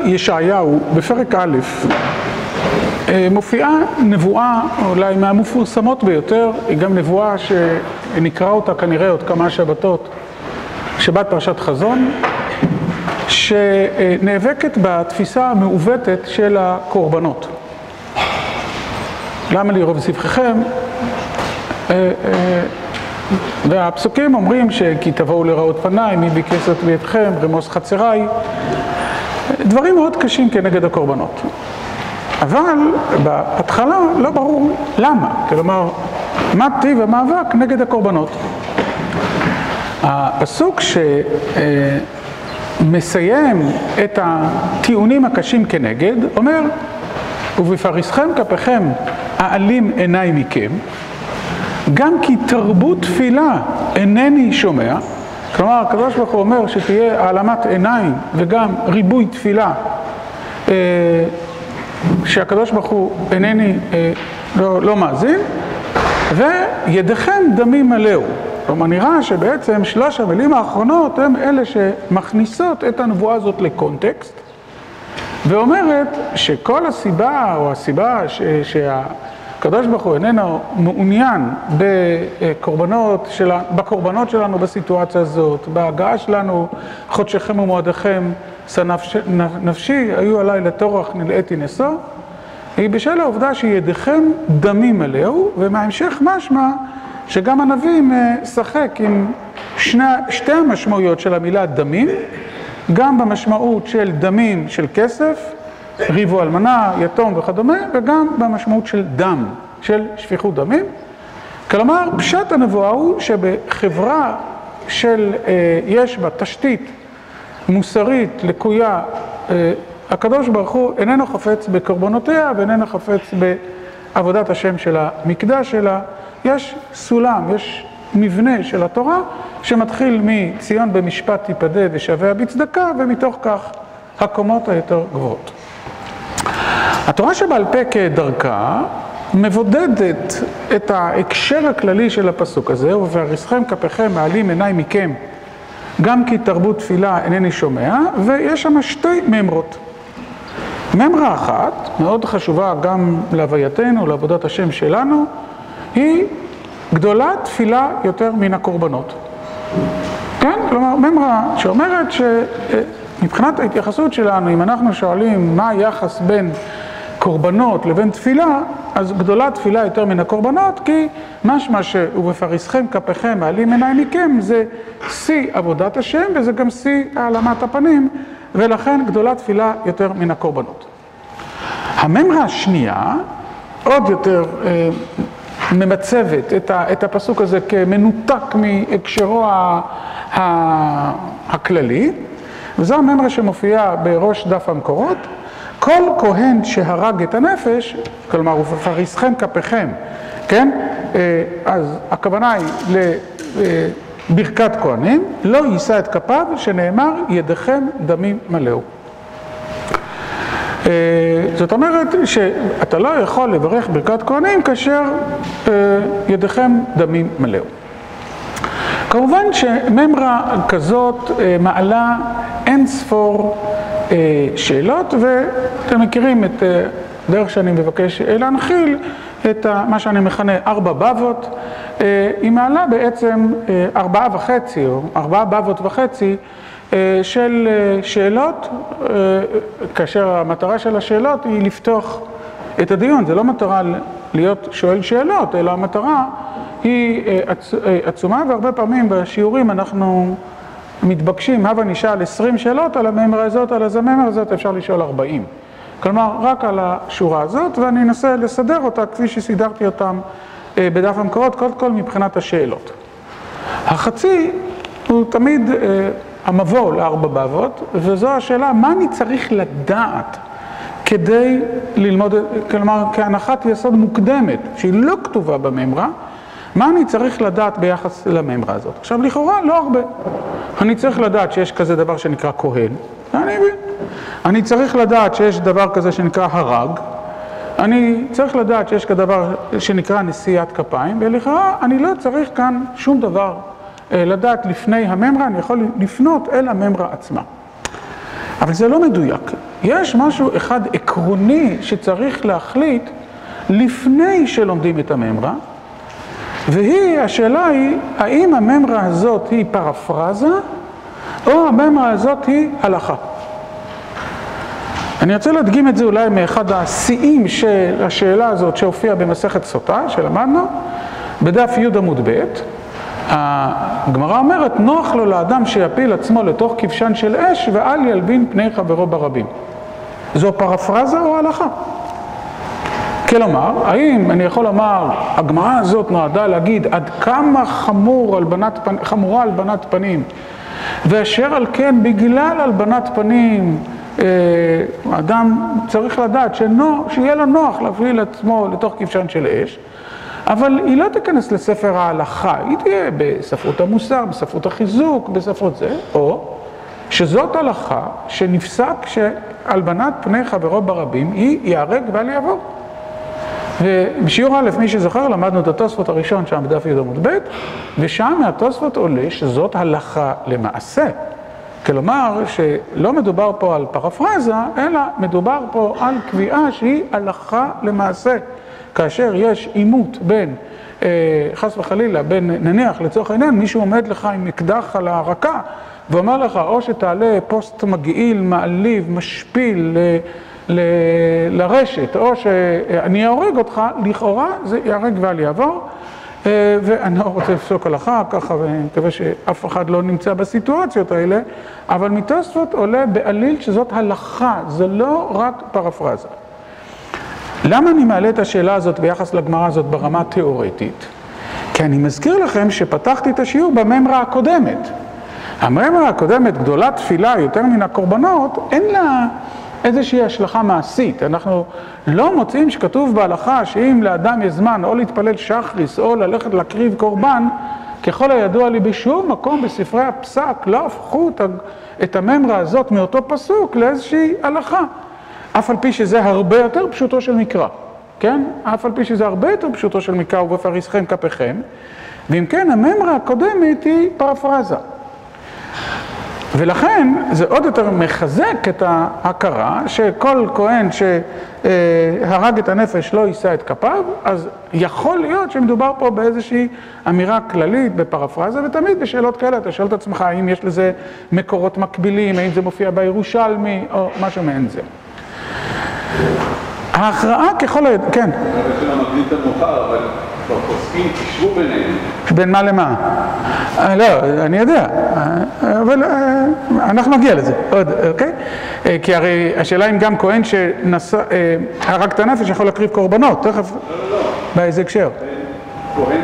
ישעיהו, בפרק א', מופיעה נבואה אולי מהמפורסמות ביותר, היא גם נבואה שנקרא אותה כנראה עוד כמה שבתות, שבת פרשת חזון, שנאבקת בתפיסה המעוותת של הקורבנות. למה לי רוב זבחיכם? והפסוקים אומרים שכי תבואו לראות פניי, מי ביקש את ביתכם, רמוס חצריי, דברים מאוד קשים כנגד הקורבנות. אבל בהתחלה לא ברור למה, כלומר, מה טיב המאבק נגד הקורבנות. הפסוק שמסיים את הטיעונים הקשים כנגד, אומר, ובפריסכם כפיכם אעלים עיניי מכם, גם כי תרבו תפילה אינני שומע, כלומר, הקדוש ברוך הוא אומר שתהיה העלמת עיניים וגם ריבוי תפילה, שהקדוש ברוך הוא אינני לא מאזין, וידיכם דמים מלאו. כלומר, נראה שבעצם שלוש המילים האחרונות הם אלה שמכניסות את הנבואה הזאת לקונטקסט, ואומרת שכל הסיבה או הסיבה שהקדוש ברוך הוא איננו מעוניין בקורבנות שלנו בסיטואציה הזאת, בהגעה שלנו, חודשכם ומועדיכם, נפשי, היו עליי לטורח נלאיתי נשוא, היא בשל העובדה שידיכם דמים מלאו, ומהמשך משמע שגם הנביא משחק עם שתי המשמעויות של המילה דמים, גם במשמעות של דמים של כסף, ריבו אלמנה, יתום וכדומה, וגם במשמעות של דם, של שפיכות דמים. כלומר, פשט הנבואה הוא שבחברה יש בה תשתית מוסרית, לקויה, הקדוש ברוך הוא איננו חפץ בקורבנותיה ואיננו חפץ בעבודת השם של המקדש שלה. יש סולם, יש מבנה של התורה שמתחיל מציון במשפט תיפדה ושביה בצדקה, ומתוך כך הקומות היותר גבוהות. התורה שבעל פה כדרכה מבודדת את ההקשר הכללי של הפסוק הזה, ובפריסכם כפיכם מעלים עיניי מכם, גם כי תרבו תפילה אינני שומע, ויש שם שתי ממרות. ממרה אחת, מאוד חשובה גם להווייתנו, לעבודת השם שלנו, היא גדולה תפילה יותר מן הקורבנות. כן? כלומר, ממרה שאומרת שמבחינת ההתייחסות שלנו, אם אנחנו שואלים מה היחס בין קורבנות לבין תפילה, אז גדולה תפילה יותר מן הקורבנות, כי משמע ובפריסכם כפיכם מעלים עיניי מכם, זה שיא עבודת השם, וזה גם שיא העלמת הפנים, ולכן גדולה תפילה יותר מן הקורבנות. הממרה השנייה, עוד יותר ממצבת את הפסוק הזה כמנותק מהקשרו הכללי, וזו הממרה שמופיעה בראש דף המקורות, כל כהן שהרג את הנפש, כלומר, ובפריסכם כפיכם, כן? אז הכוונה היא לברכת כהנים, לא יישא את כפיו, שנאמר, ידיכם דמים מלאו. זאת אומרת שאתה לא יכול לברך ברכת כהנים כאשר ידיכם דמים מלאו. כמובן שממרה כזאת מעלה אין ספור שאלות, ואתם מכירים את דרך שאני מבקש להנחיל, את מה שאני מכנה 4 בבות. היא מעלה בעצם 4.5 או 4 בבות וחצי של שאלות, כאשר המטרה של השאלות היא לפתוח את הדיון. זה לא מטרה להיות שואל שאלות, אלא המטרה היא עצומה, והרבה פעמים בשיעורים אנחנו מתבקשים, הבה נשאל 20 שאלות על הממרה הזאת, על הממרה הזאת אפשר לשאול 40. כלומר, רק על השורה הזאת, ואני אנסה לסדר אותה כפי שסידרתי אותם בדף המקורות, קודם כל מבחינת השאלות. החצי הוא תמיד המבוא ל4 בבות, וזו השאלה, מה אני צריך לדעת כדי ללמוד, כלומר, כהנחת יסוד מוקדמת, שהיא לא כתובה בממרה, מה אני צריך לדעת ביחס לממרה הזאת? עכשיו, לכאורה, לא הרבה. אני צריך לדעת שיש כזה דבר שנקרא כהן, אני צריך לדעת שיש דבר כזה שנקרא הרג, אני צריך לדעת שיש כדבר שנקרא נשיאת כפיים, ולכאורה אני לא צריך כאן שום דבר לדעת לפני הממרה, אני יכול לפנות אל הממרה עצמה. אבל זה לא מדויק. יש משהו אחד עקרוני שצריך להחליט לפני שלומדים את הממרה, השאלה היא, האם הממרה הזאת היא פרפרזה, או הממרה הזאת היא הלכה. אני רוצה להדגים את זה אולי מאחד השיאים של השאלה הזאת שהופיעה במסכת סוטה, שלמדנו, בדף י' עמוד ב'. הגמרא אומרת, נוח לו לאדם שיפיל עצמו לתוך כבשן של אש ואל ילבין פני חברו ברבים. זו פרפרזה או הלכה? כלומר, האם אני יכול לומר, הגמרא הזאת נועדה להגיד עד כמה חמורה הלבנת פנים, ואשר על כן בגלל הלבנת פנים, האדם צריך לדעת שיהיה לו נוח להפעיל עצמו לתוך כבשן של אש, אבל היא לא תיכנס לספר ההלכה, היא תהיה בספרות המוסר, בספרות החיזוק, בספרות זה, או שזאת הלכה שנפסק שהלבנת פני חברו ברבים היא ייהרג ואל יעבור. ובשיעור א', מי שזוכר, למדנו את התוספות הראשון שם בדף י' עמוד ב', ושם מהתוספות עולה שזאת הלכה למעשה. כלומר, שלא מדובר פה על פרפרזה, אלא מדובר פה על קביעה שהיא הלכה למעשה. כאשר יש עימות בין, חס וחלילה, בין, נניח לצורך העניין, מישהו עומד לך עם אקדח על הרקה, ואומר לך, או שתעלה פוסט מגעיל, מעליב, משפיל לרשת, או שאני אהורג אותך, לכאורה זה יהרג ואל יעבור, ואני לא רוצה לפסוק הלכה ככה, ואני מקווה שאף אחד לא נמצא בסיטואציות האלה, אבל מתוספות עולה בעליל שזאת הלכה, זה לא רק פרפרזה. למה אני מעלה את השאלה הזאת ביחס לגמרא הזאת ברמה תיאורטית? כי אני מזכיר לכם שפתחתי את השיעור בממרה הקודמת. הממרה הקודמת, גדולה תפילה יותר מן הקורבנות, אין לה איזושהי השלכה מעשית. אנחנו לא מוצאים שכתוב בהלכה שאם לאדם יש זמן או להתפלל שחריס או ללכת להקריב קורבן, ככל הידוע לי בשום מקום בספרי הפסק לא הפכו את הממרה הזאת מאותו פסוק לאיזושהי הלכה. אף על פי שזה הרבה יותר פשוטו של מקרא, כן? אף על פי שזה הרבה יותר פשוטו של מקרא ובפריסכם כפיכם, ואם כן, הממרה הקודמת היא פרפרזה. ולכן זה עוד יותר מחזק את ההכרה שכל כהן שהרג את הנפש לא יישא את כפיו, אז יכול להיות שמדובר פה באיזושהי אמירה כללית בפרפרזה, ותמיד בשאלות כאלה אתה שואל את עצמך האם יש לזה מקורות מקבילים, האם זה מופיע בירושלמי או משהו מעין זה. ההכרעה ככל הידוע, כן. אני חושב למקדים את המאוחר, אבל בפוסקים תשבו ביניהם. בין מה למה? לא, אני יודע, אבל אנחנו נגיע לזה, עוד, אוקיי? כי הרי השאלה אם גם כהן שהרג את הנפש יכול להקריב קורבנות, תכף, באיזה הקשר. כהן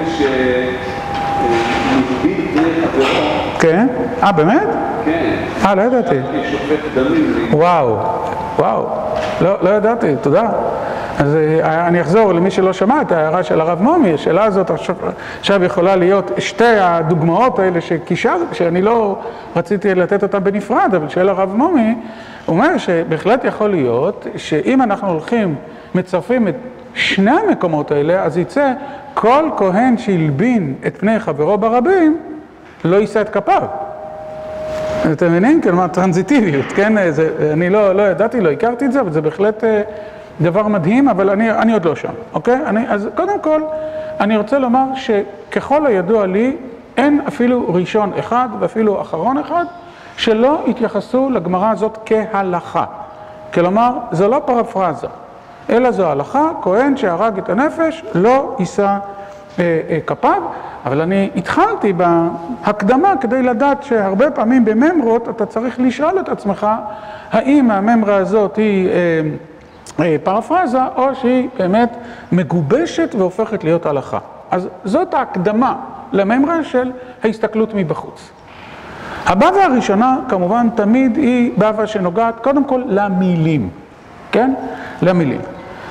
שמגביל פני חברו. כן? באמת? כן. לא ידעתי. שופט דמים. וואו. לא ידעתי, תודה. אז אני אחזור למי שלא שמע את ההערה של הרב מומי, השאלה הזאת עכשיו יכולה להיות שתי הדוגמאות האלה שאני לא רציתי לתת אותן בנפרד, אבל שאל הרב מומי, הוא אומר שבהחלט יכול להיות שאם אנחנו הולכים, מצרפים את שני המקומות האלה, אז יצא כל כהן שהלבין את פני חברו ברבים, לא יישא את כפיו. אתם מבינים? כלומר, טרנזיטיביות, כן? אני לא ידעתי, לא הכרתי את זה, אבל זה בהחלט דבר מדהים, אבל אני עוד לא שם, אוקיי? אז קודם כל, אני רוצה לומר שככל הידוע לי, אין אפילו ראשון אחד ואפילו אחרון אחד, שלא התייחסו לגמרא הזאת כהלכה. כלומר, זו לא פרפרזה, אלא זו הלכה, כהן שהרג את הנפש, לא יישא כפיו, אבל אני התחלתי בהקדמה כדי לדעת שהרבה פעמים בממרות אתה צריך לשאול את עצמך האם הממרה הזאת היא פרפרזה או שהיא באמת מגובשת והופכת להיות הלכה. אז זאת ההקדמה לממרה של ההסתכלות מבחוץ. הבבא הראשונה כמובן תמיד היא בבא שנוגעת קודם כל למילים, כן? למילים.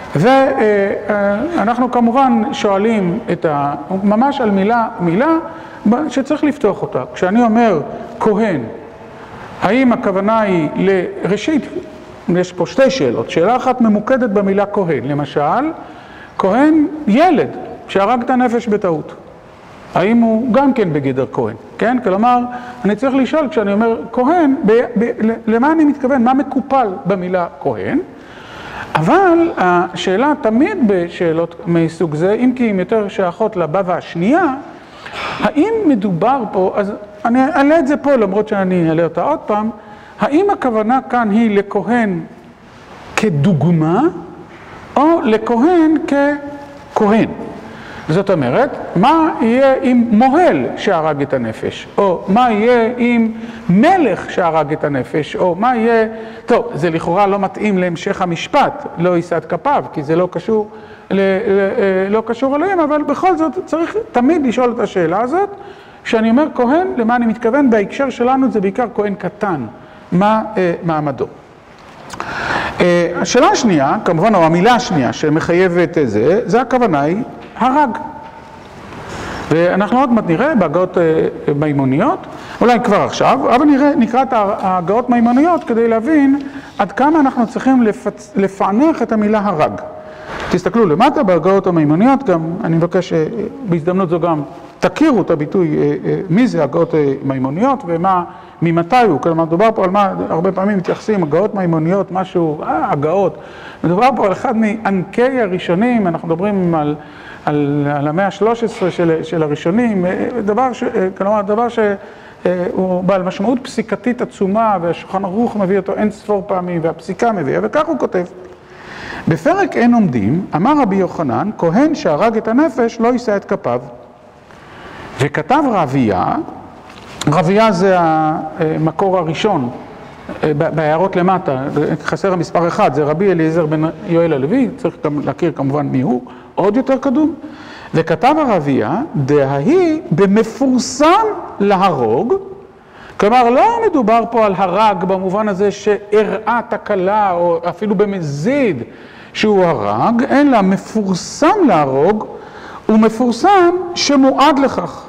ואנחנו כמובן שואלים ממש על מילה שצריך לפתוח אותה. כשאני אומר כהן, האם הכוונה היא לראשית, יש פה שתי שאלות. שאלה אחת ממוקדת במילה כהן. למשל, כהן ילד שהרג את הנפש בטעות. האם הוא גם כן בגדר כהן? כן? כלומר, אני צריך לשאול כשאני אומר כהן, למה אני מתכוון? מה מקופל במילה כהן? אבל השאלה תמיד בשאלות מסוג זה, אם כי אם יותר שייכות לבבא השנייה, האם מדובר פה, אז אני אעלה את זה פה למרות שאני אעלה אותה עוד פעם, האם הכוונה כאן היא לכהן כדוגמה, או לכהן ככהן? זאת אומרת, מה יהיה עם מוהל שהרג את הנפש? או מה יהיה עם מלך שהרג את הנפש? או מה יהיה... טוב, זה לכאורה לא מתאים להמשך המשפט, לא יישא את כפיו, כי זה לא קשור אליהם, אבל בכל זאת צריך תמיד לשאול את השאלה הזאת. כשאני אומר כהן, למה אני מתכוון? בהקשר שלנו זה בעיקר כהן קטן. מה מעמדו? השאלה השנייה, כמובן, או המילה השנייה שמחייבת זה הכוונה היא הרג. ואנחנו עוד מעט נראה בהגאות מימוניות, אולי כבר עכשיו, אבל נקרא את ההגאות מימוניות כדי להבין עד כמה אנחנו צריכים לפענח את המילה הרג. תסתכלו למטה בהגאות המימוניות, גם אני מבקש בהזדמנות זו גם תכירו את הביטוי מי זה הגאות מימוניות ומה, ממתי הוא, כלומר מדובר פה על מה, הרבה פעמים מתייחסים, הגאות מימוניות, משהו, הגאות, מדובר פה על אחד מענקי הראשונים, אנחנו מדברים על המאה ה-13 של הראשונים, כלומר דבר שהוא בעל משמעות פסיקתית עצומה, והשולחן ערוך מביא אותו אין ספור פעמים, והפסיקה מביאה, וכך הוא כותב. בפרק אין עומדים, אמר רבי יוחנן, כהן שהרג את הנפש לא יישא את כפיו. וכתב רבייה, רבייה זה המקור הראשון, בהערות למטה, חסר המספר אחד, זה רבי אליעזר בן יואל הלוי, צריך גם להכיר כמובן מי הוא, עוד יותר קדום. וכתב הרבייה, דהי במפורסם להרוג, כלומר לא מדובר פה על הרג במובן הזה שהראה תקלה או אפילו במזיד שהוא הרג, אלא מפורסם להרוג ומפורסם שמועד לכך.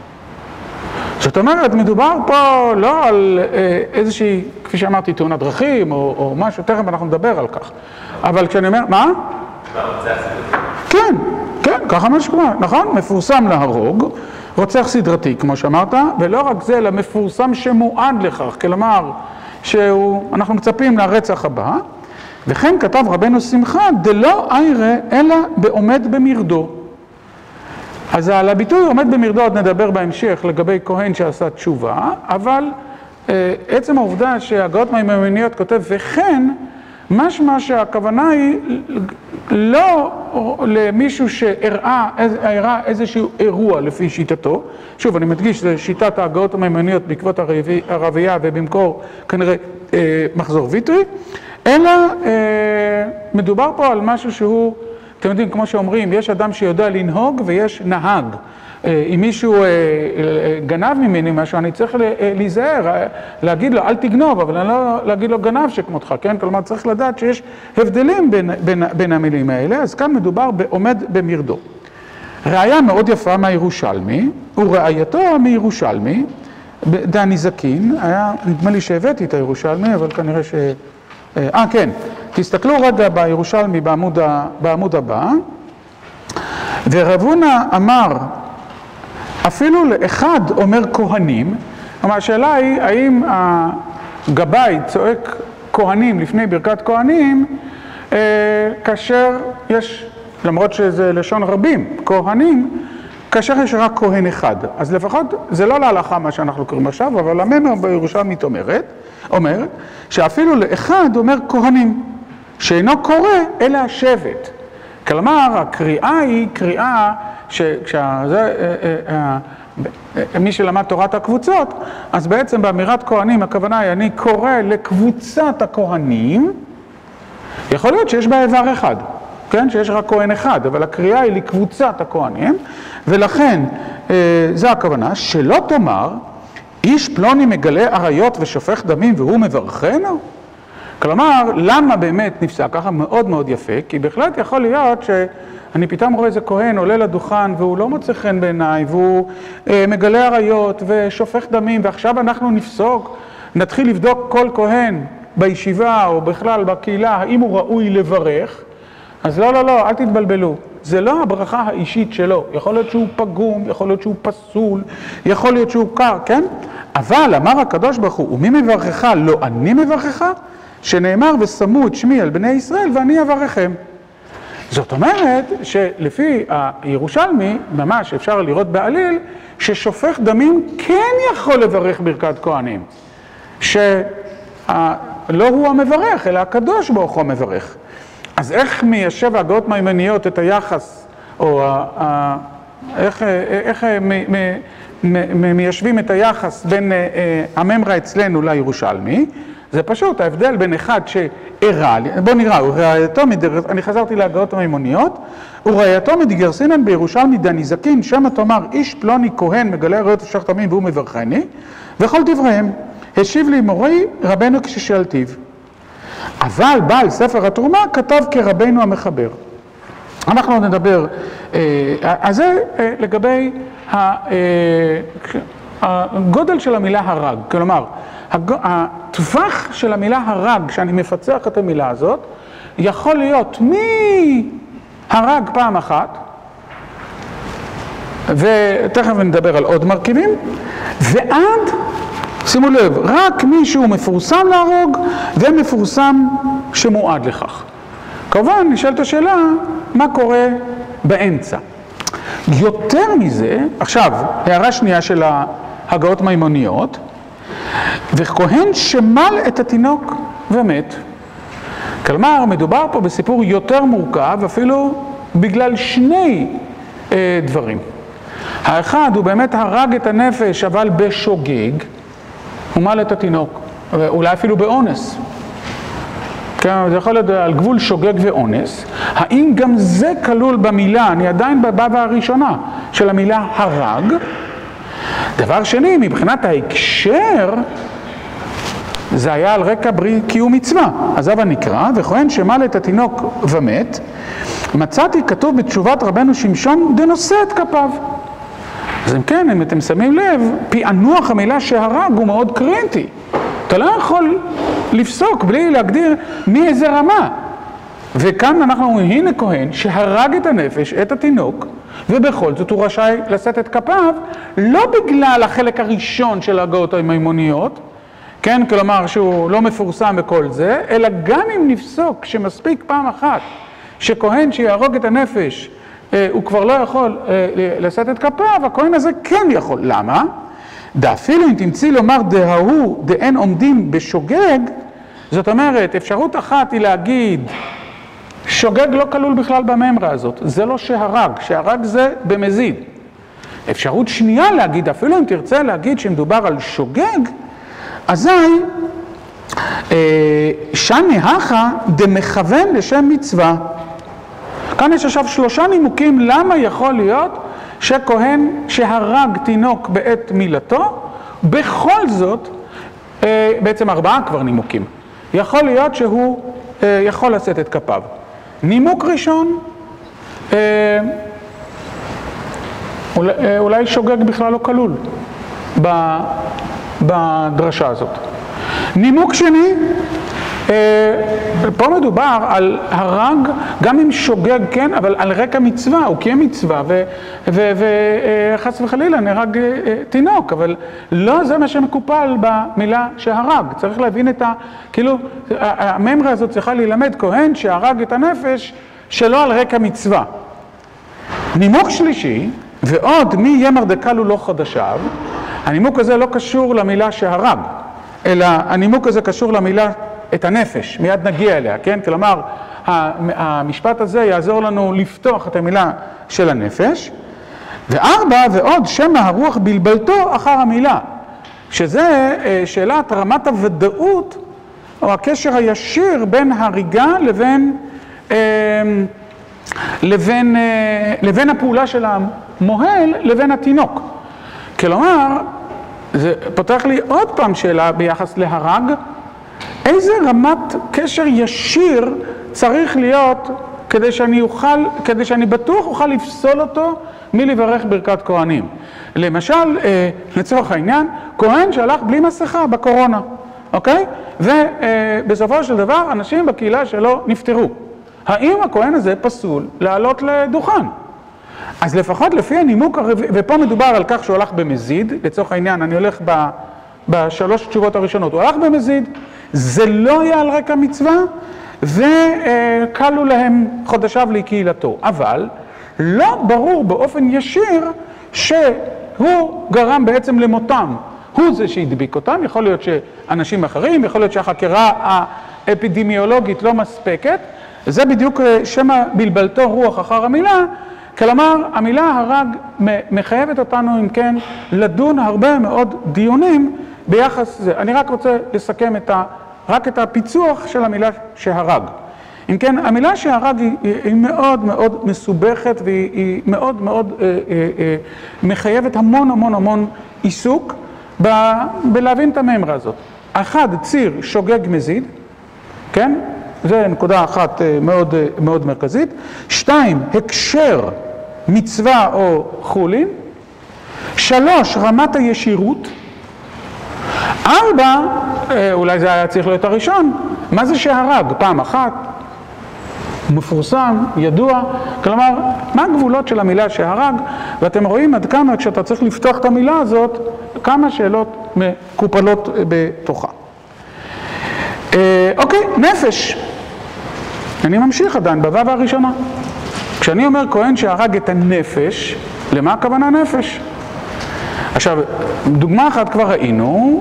זאת אומרת, מדובר פה לא על איזושהי, כפי שאמרתי, תאונת דרכים או משהו, תכף אנחנו נדבר על כך. אבל כשאני אומר, מה? כן, כן, ככה מה שקורה, נכון? מפורסם להרוג, רוצח סדרתי, כמו שאמרת, ולא רק זה, אלא מפורסם שמועד לכך, כלומר, אנחנו מצפים לרצח הבא, וכן כתב רבנו שמחה, דלא איירה, אלא בעומד במרדו. אז על הביטוי עומד במרדו עוד נדבר בהמשך לגבי כהן שעשה תשובה, אבל עצם העובדה שהגאות מימוניות כותב וכן, משמע שהכוונה היא לא למישהו שהראה איזשהו אירוע לפי שיטתו, שוב אני מדגיש, זה שיטת ההגאות המימוניות בעקבות הרבייה ובמקור כנראה מחזור ויטרי, אלא מדובר פה על משהו שהוא, אתם יודעים, כמו שאומרים, יש אדם שיודע לנהוג ויש נהג. אם מישהו גנב ממני משהו, אני צריך להיזהר, להגיד לו, אל תגנוב, אבל אני לא להגיד לו גנב שכמותך, כן? כלומר, צריך לדעת שיש הבדלים בין המילים האלה, אז כאן מדובר בעומד במרדו. ראיה מאוד יפה מהירושלמי, וראייתו מירושלמי, דני זקין, היה, נדמה לי שהבאתי את הירושלמי, אבל כנראה ש... כן, תסתכלו רגע בירושלמי בעמוד הבא, ורב הונא אמר, אפילו לאחד אומר כהנים, כלומר השאלה היא, האם הגבאי צועק כהנים לפני ברכת כהנים, כאשר יש, למרות שזה לשון רבים, כהנים, כאשר יש רק כהן אחד. אז לפחות, זה לא להלכה מה שאנחנו קוראים עכשיו, אבל הממר בירושלמית אומרת, שאפילו לאחד אומר כהנים, שאינו קורא אלא השבט. כלומר, הקריאה היא קריאה מי שלמד תורת הקבוצות, אז בעצם באמירת כהנים הכוונה היא, אני קורא לקבוצת הכהנים, יכול להיות שיש בה איבר אחד, כן? שיש רק כהן אחד, אבל הקריאה היא לקבוצת הכהנים, ולכן זו הכוונה, שלא תאמר, איש פלוני מגלה עריות ושופך דמים והוא מברכנו? כלומר, למה באמת נפסק ככה? מאוד מאוד יפה, כי בהחלט יכול להיות שאני פתאום רואה איזה כהן עולה לדוכן והוא לא מוצא חן בעיניי, והוא מגלה עריות ושופך דמים, ועכשיו אנחנו נפסוק, נתחיל לבדוק כל כהן בישיבה או בכלל בקהילה, האם הוא ראוי לברך. אז לא, אל תתבלבלו. זה לא הברכה האישית שלו. יכול להיות שהוא פגום, יכול להיות שהוא פסול, יכול להיות שהוא קר, כן? אבל אמר הקדוש ברוך הוא, ומי מברכך? לא אני מברכך? שנאמר ושמו את שמי על בני ישראל ואני אברכם. זאת אומרת שלפי הירושלמי, ממש אפשר לראות בעליל, ששופך דמים כן יכול לברך ברכת כהנים. שלא הוא המברך, אלא הקדוש ברוך הוא המברך. אז איך מיישב ההגאות מימוניות את היחס, או איך מיישבים את היחס בין הממרה אצלנו לירושלמי? זה פשוט, ההבדל בין אחד שאירע, בוא נראה, אני חזרתי להגאות המימוניות, וראייתו מדגרסינן בירושלמי דניזקין, שמה תאמר איש פלוני כהן מגלה ראיות ושחתמים והוא מברכני, וכל דבריהם, השיב לי מורי רבנו כששאלתיו. אבל בעל ספר התרומה כתב כרבנו המחבר. אנחנו נדבר, אז זה לגבי הגודל של המילה הרג, כלומר, הטווח של המילה הרג, שאני מפצח את המילה הזאת, יכול להיות מהרג פעם אחת, ותכף נדבר על עוד מרכיבים, ועד, שימו לב, רק מישהו מפורסם להרוג, ומפורסם שמועד לכך. כמובן, נשאלת השאלה, מה קורה באמצע? יותר מזה, עכשיו, הערה שנייה של ההגאות מימוניות, וכהן שמל את התינוק ומת. כלומר, מדובר פה בסיפור יותר מורכב, אפילו בגלל שני דברים. האחד הוא באמת הרג את הנפש, אבל בשוגג, הוא מל את התינוק, אולי אפילו באונס. כן, זה יכול להיות על גבול שוגג ואונס. האם גם זה כלול במילה, אני עדיין בבבא הראשונה, של המילה הרג? דבר שני, מבחינת ההקשר, זה היה על רקע קיום מצווה. אז הבה נקרא, וכהן שמל את התינוק ומת, מצאתי כתוב בתשובת רבנו שמשון דנושא את כפיו. אז אם כן, אם אתם שמים לב, פענוח המילה שהרג הוא מאוד קריטי. אתה לא יכול לפסוק בלי להגדיר מאיזה רמה. וכאן אנחנו אומרים, הנה כהן שהרג את הנפש, את התינוק, ובכל זאת הוא רשאי לשאת את כפיו, לא בגלל החלק הראשון של ההגאות המימוניות, כן, כלומר שהוא לא מפורסם בכל זה, אלא גם אם נפסוק שמספיק פעם אחת שכהן שיהרוג את הנפש, הוא כבר לא יכול לשאת את כפיו, הכהן הזה כן יכול. למה? דאפילו אם תמציא לומר דההוא דאין עומדים בשוגג, זאת אומרת, אפשרות אחת היא להגיד, שוגג לא כלול בכלל בממרה הזאת, זה לא שהרג, שהרג זה במזיד. אפשרות שנייה להגיד, אפילו אם תרצה להגיד שמדובר על שוגג, אזי שני הכה דמכוון לשם מצווה. כאן יש עכשיו 3 נימוקים למה יכול להיות שכהן שהרג תינוק בעת מילתו, בכל זאת, בעצם 4 כבר נימוקים, יכול להיות שהוא יכול לשאת את כפיו. נימוק ראשון, אולי שוגג בכלל לא כלול בדרשה הזאת. נימוק שני, פה מדובר על הרג, גם אם שוגג כן, אבל על רקע מצווה, הוא קיים מצווה, וחס וחלילה נהרג תינוק, אבל לא זה מה שמקופל במילה שהרג. צריך להבין את כאילו, הממרה הזאת צריכה ללמד כהן שהרג את הנפש שלא על רקע מצווה. נימוק שלישי, ועוד מי ימר דקלו לא חודשיו, הנימוק הזה לא קשור למילה שהרג, אלא הנימוק הזה קשור למילה את הנפש, מיד נגיע אליה, כן? כלומר, המשפט הזה יעזור לנו לפתוח את המילה של הנפש. 4, ועוד שמא הרוח בלבלתו אחר המילה, שזה שאלת רמת הוודאות, או הקשר הישיר בין הריגה לבין הפעולה של המוהל לבין התינוק. כלומר, זה פותח לי עוד פעם שאלה ביחס להרג, איזה רמת קשר ישיר צריך להיות כדי שאני בטוח אוכל לפסול אותו מלברך ברכת כהנים. למשל, לצורך העניין, כהן שהלך בלי מסכה בקורונה, אוקיי? ובסופו של דבר אנשים בקהילה שלו נפטרו. האם הכהן הזה פסול לעלות לדוכן? אז לפחות לפי הנימוק הרביעי, ופה מדובר על כך שהוא הלך במזיד, לצורך העניין אני הולך בשלוש תשובות הראשונות, הוא הלך במזיד, זה לא היה על רקע מצווה, וקלו להם חודשיו לקהילתו, אבל לא ברור באופן ישיר שהוא גרם בעצם למותם, הוא זה שהדביק אותם, יכול להיות שאנשים אחרים, יכול להיות שהחקירה האפידמיולוגית לא מספקת, זה בדיוק שמה בלבלתו רוח אחר המילה, כלומר המילה הרג מחייבת אותנו אם כן לדון הרבה מאוד דיונים ביחס זה. אני רק רוצה לסכם רק את הפיצוח של המילה שהרג. אם כן, המילה שהרג היא מאוד מאוד מסובכת והיא מאוד מאוד מחייבת המון עיסוק בלהבין את המאמרה הזאת. אחד, ציר שוגג מזיד, כן? זה נקודה אחת מאוד מאוד מרכזית. שתיים, הקשר מצווה או חולין. שלוש, רמת הישירות. ארבע, אולי זה היה צריך להיות הראשון, מה זה שהרג? פעם אחת, מפורסם, ידוע, כלומר, מה הגבולות של המילה שהרג? ואתם רואים עד כמה כשאתה צריך לפתוח את המילה הזאת, כמה שאלות מקופלות בתוכה. אוקיי, נפש. אני ממשיך עדיין בו"ב הראשונה. כשאני אומר כהן שהרג את הנפש, למה הכוונה נפש? עכשיו, דוגמה אחת כבר ראינו,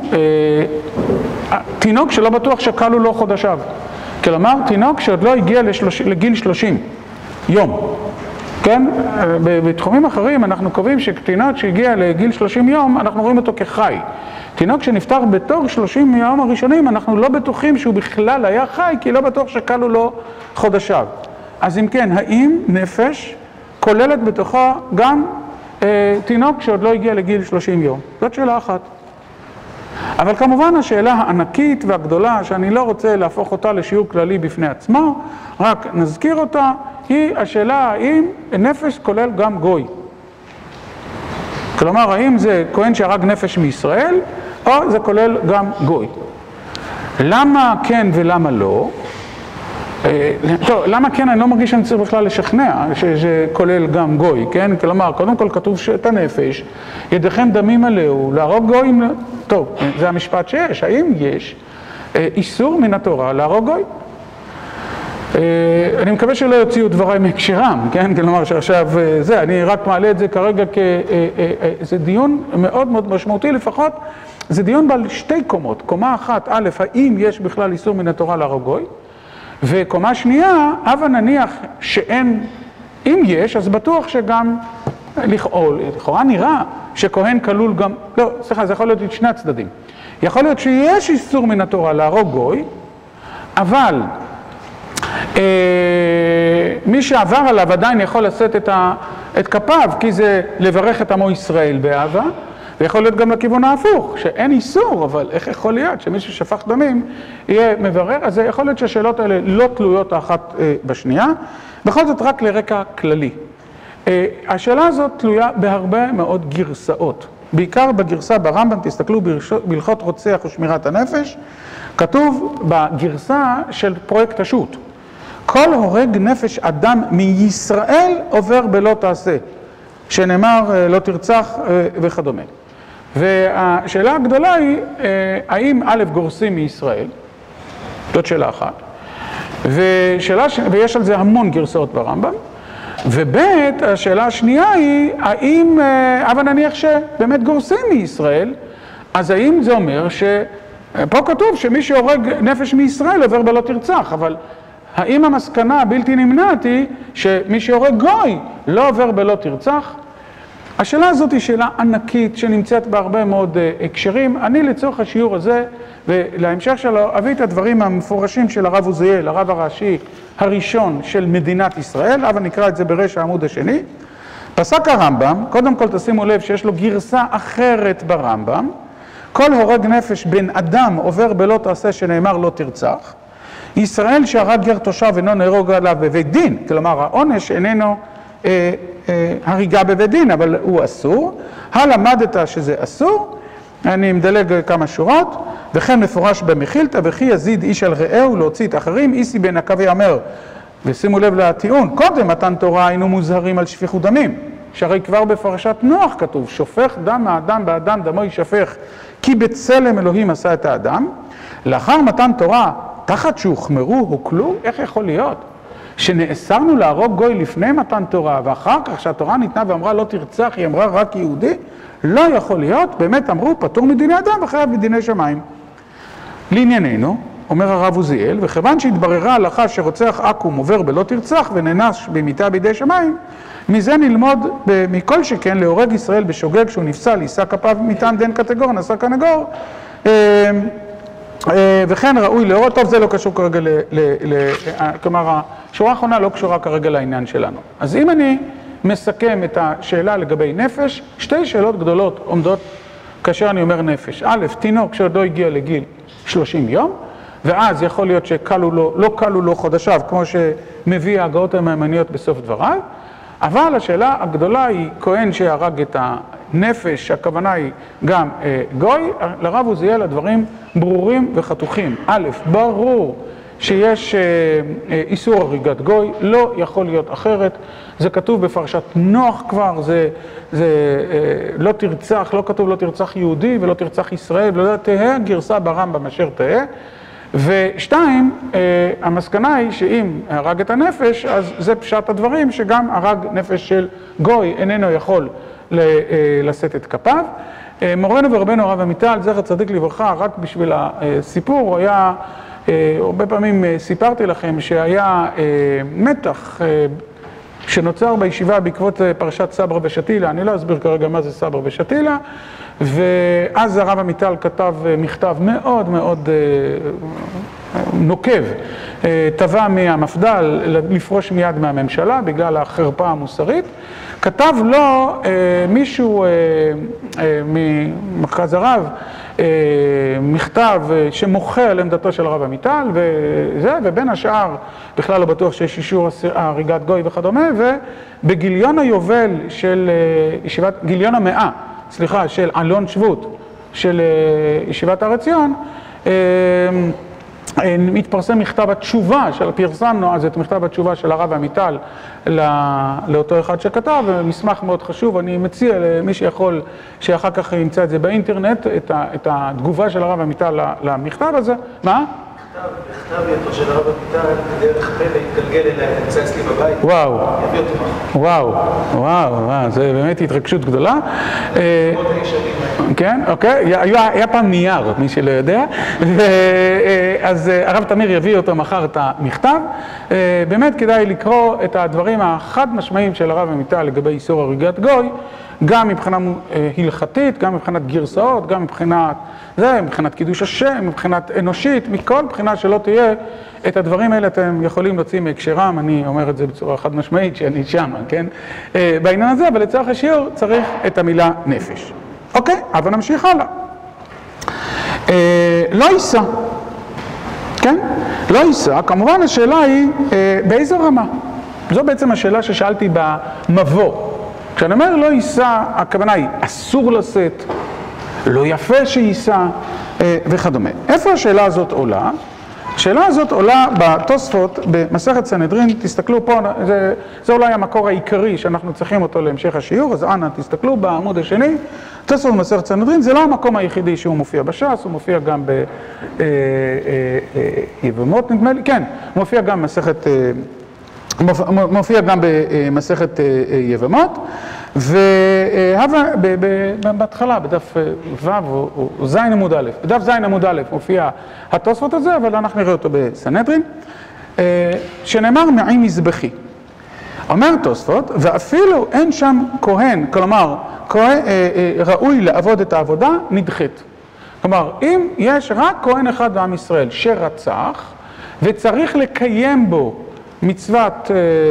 תינוק שלא בטוח שקלו לו חודשיו. כלומר, תינוק שעוד לא הגיע לגיל 30 יום. כן? בתחומים אחרים אנחנו קובעים שתינוק שהגיע לגיל 30 יום, אנחנו רואים אותו כחי. תינוק שנפטר בתור 30 יום הראשונים, אנחנו לא בטוחים שהוא בכלל היה חי, כי לא בטוח שקלו לו חודשיו. אז אם כן, האם נפש כוללת בתוכה גם תינוק שעוד לא הגיע לגיל 30 יום? זאת שאלה אחת. אבל כמובן השאלה הענקית והגדולה, שאני לא רוצה להפוך אותה לשיעור כללי בפני עצמו, רק נזכיר אותה, היא השאלה האם נפש כולל גם גוי. כלומר, האם זה כהן שהרג נפש מישראל, או זה כולל גם גוי. למה כן ולמה לא? טוב, למה כן אני לא מרגיש שאני צריך בכלל לשכנע שזה כולל גם גוי, כן? כלומר, קודם כל כתוב שאת הנפש, ידיכם דמים עליהו, להרוג גויים, טוב, זה המשפט שיש, האם יש איסור מן התורה להרוג גוי? אני מקווה שלא יוציאו דבריי מהקשרם, כן? כלומר שעכשיו זה, אני רק מעלה את זה כרגע זה דיון מאוד מאוד משמעותי לפחות, זה דיון בעל שתי קומות, קומה אחת, א', האם יש בכלל איסור מן התורה להרוג גוי? וקומה שנייה, הבה נניח שאין, אם יש, אז בטוח שגם, לכאורה נראה שכהן כלול גם, לא, סליחה, זה יכול להיות את שני הצדדים. יכול להיות שיש איסור מן התורה להרוג גוי, אבל מי שעבר עליו עדיין יכול לשאת את כפיו, כי זה לברך את עמו ישראל באהבה, ויכול להיות גם לכיוון ההפוך, שאין איסור, אבל איך יכול להיות שמי ששפך דמים יהיה מברר? אז זה יכול להיות שהשאלות האלה לא תלויות האחת בשנייה, בכל זאת רק לרקע כללי. השאלה הזאת תלויה בהרבה מאוד גרסאות, בעיקר בגרסה ברמב"ם, תסתכלו בהלכות רוצח ושמירת הנפש, כתוב בגרסה של פרויקט השו"ת, כל הורג נפש אדם מישראל עובר בלא תעשה, שנאמר לא תרצח וכדומה. והשאלה הגדולה היא, האם א' גורסים מישראל? זאת שאלה אחת. ויש על זה המון גרסאות ברמב"ם. וב' השאלה השנייה היא, האם, אבל נניח שבאמת גורסים מישראל, אז האם זה אומר פה כתוב שמי שהורג נפש מישראל עובר בלא תרצח, אבל האם המסקנה הבלתי נמנעת היא שמי שהורג גוי לא עובר בלא תרצח? השאלה הזאת היא שאלה ענקית שנמצאת בהרבה מאוד הקשרים. אני לצורך השיעור הזה ולהמשך שלו אביא את הדברים המפורשים של הרב עוזיאל, הרב הראשי הראשון של מדינת ישראל, אבל נקרא את זה בראש העמוד השני. פסק הרמב"ם, קודם כל תשימו לב שיש לו גרסה אחרת ברמב"ם, כל הורג נפש בן אדם עובר בלא תעשה שנאמר לא תרצח, ישראל שהרג גר תושב אינו נהרוג עליו בבית דין, כלומר העונש איננו הריגה בבית דין, אבל הוא אסור. הלמדת שזה אסור, אני מדלג כמה שורות, וכן מפורש במחילתא, וכי יזיד איש על רעהו להוציא את אחרים, איסי בן עקבי אומר, ושימו לב לטיעון, קודם מתן תורה היינו מוזהרים על שפיכות דמים, שהרי כבר בפרשת נוח כתוב, שופך דם האדם באדם דמו יישפך, כי בצלם אלוהים עשה את האדם. לאחר מתן תורה, תחת שהוחמרו, הוקלו, איך יכול להיות? שנאסרנו להרוג גוי לפני מתן תורה, ואחר כך שהתורה ניתנה ואמרה לא תרצח, היא אמרה רק יהודי? לא יכול להיות, באמת אמרו, פטור מדיני אדם וחייב מדיני שמיים. לענייננו, אומר הרב עוזיאל, וכיוון שהתבררה ההלכה שרוצח עקום עובר בלא תרצח ונענש במיתה בידי שמיים, מזה נלמוד מכל שכן להורג ישראל בשוגג שהוא נפסל, יישא כפיו מטעם דין קטגור, נשא כנגור, וכן ראוי להורות. טוב, זה לא קשור כרגע כלומר, השורה האחרונה לא קשורה כרגע לעניין שלנו. אז אם אני מסכם את השאלה לגבי נפש, שתי שאלות גדולות עומדות כאשר אני אומר נפש. א', תינוק שעוד לא הגיע לגיל 30 יום, ואז יכול להיות לא קלו לו חודשיו, כמו שמביא ההגאות המאמניות בסוף דבריו, אבל השאלה הגדולה היא כהן שהרג את הנפש, הכוונה היא גם גוי. לרב עוזיאל הדברים ברורים וחתוכים. א', ברור שיש איסור הריגת גוי, לא יכול להיות אחרת, זה כתוב בפרשת נוח כבר, זה לא תרצח, לא כתוב לא תרצח יהודי ולא תרצח ישראל, ולא תהה גרסה ברמב"ם אשר תהה. ושתיים, המסקנה היא שאם הרג את הנפש, אז זה פשט הדברים שגם הרג נפש של גוי איננו יכול לשאת את כפיו. מורנו ורבנו הרב עמיטל, זכר צדיק לברכה, רק בשביל הסיפור, הוא היה, הרבה פעמים סיפרתי לכם שהיה מתח שנוצר בישיבה בעקבות פרשת סברה ושתילה. אני לא אסביר כרגע מה זה סברה ושתילה, ואז הרב עמיטל כתב מכתב מאוד מאוד נוקב, תבע מהמפד"ל לפרוש מיד מהממשלה בגלל החרפה המוסרית. כתב לו מישהו ממרכז הרב מכתב שמוחה על עמדתו של הרב עמיטל וזה, ובין השאר בכלל לא בטוח שיש אישור הריגת גוי וכדומה, ובגיליון היובל של גיליון המאה, סליחה, של אלון שבות של ישיבת הר עציון, מתפרסם מכתב התשובה, פרסמנו אז את מכתב התשובה של הרב עמיטל לאותו אחד שכתב, מסמך מאוד חשוב. אני מציע למי שיכול שאחר כך ימצא את זה באינטרנט, את התגובה של הרב עמיטל למכתב הזה. מה? בכתב ידו של הרב עמיטל, בדרך פלא התגלגל אליי, נמצא אצלי בבית. וואו, יביא אותו מחר. וואו, זה באמת התרגשות גדולה. כן, אוקיי, היה פעם נייר, מי שלא יודע, אז הרב תמיר יביא אותו מחר את המכתב. באמת כדאי לקרוא את הדברים החד משמעיים של הרב עמיטל לגבי איסור הריגת גוי, גם מבחינה הלכתית, גם מבחינת גרסאות, גם מבחינת קידוש השם, מבחינת אנושית, מכל בחינה שלא תהיה, את הדברים האלה אתם יכולים להוציא מהקשרם. אני אומר את זה בצורה חד משמעית שאני שם, כן? בעניין הזה, אבל לצורך השיעור צריך את המילה נפש. אוקיי, אבל נמשיך הלאה. לא יישא, כן? לא יישא, כמובן השאלה היא באיזו רמה? זו בעצם השאלה ששאלתי במבוא. כשאני אומר לא יישא, הכוונה היא אסור לשאת, לא יפה שיישא וכדומה. איפה השאלה הזאת עולה? השאלה הזאת עולה בתוספות במסכת סנהדרין. תסתכלו פה, זה אולי המקור העיקרי שאנחנו צריכים אותו להמשך השיעור, אז אנא תסתכלו בעמוד השני. תוספות במסכת סנהדרין זה לא המקום היחידי שהוא מופיע בש"ס, הוא מופיע גם ביבמות נדמה לי, כן, הוא מופיע גם במסכת יבמות, ובהתחלה בדף ו' או ז' עמוד א', בדף ז' עמוד א' מופיע התוספות הזה, אבל אנחנו נראה אותו בסנהדרין, שנאמר מעין מזבחי. אומר תוספות, ואפילו אין שם כהן, כלומר ראוי לעבוד את העבודה, נדחית. כלומר, אם יש רק כהן אחד בעם ישראל שרצח וצריך לקיים בו מצוות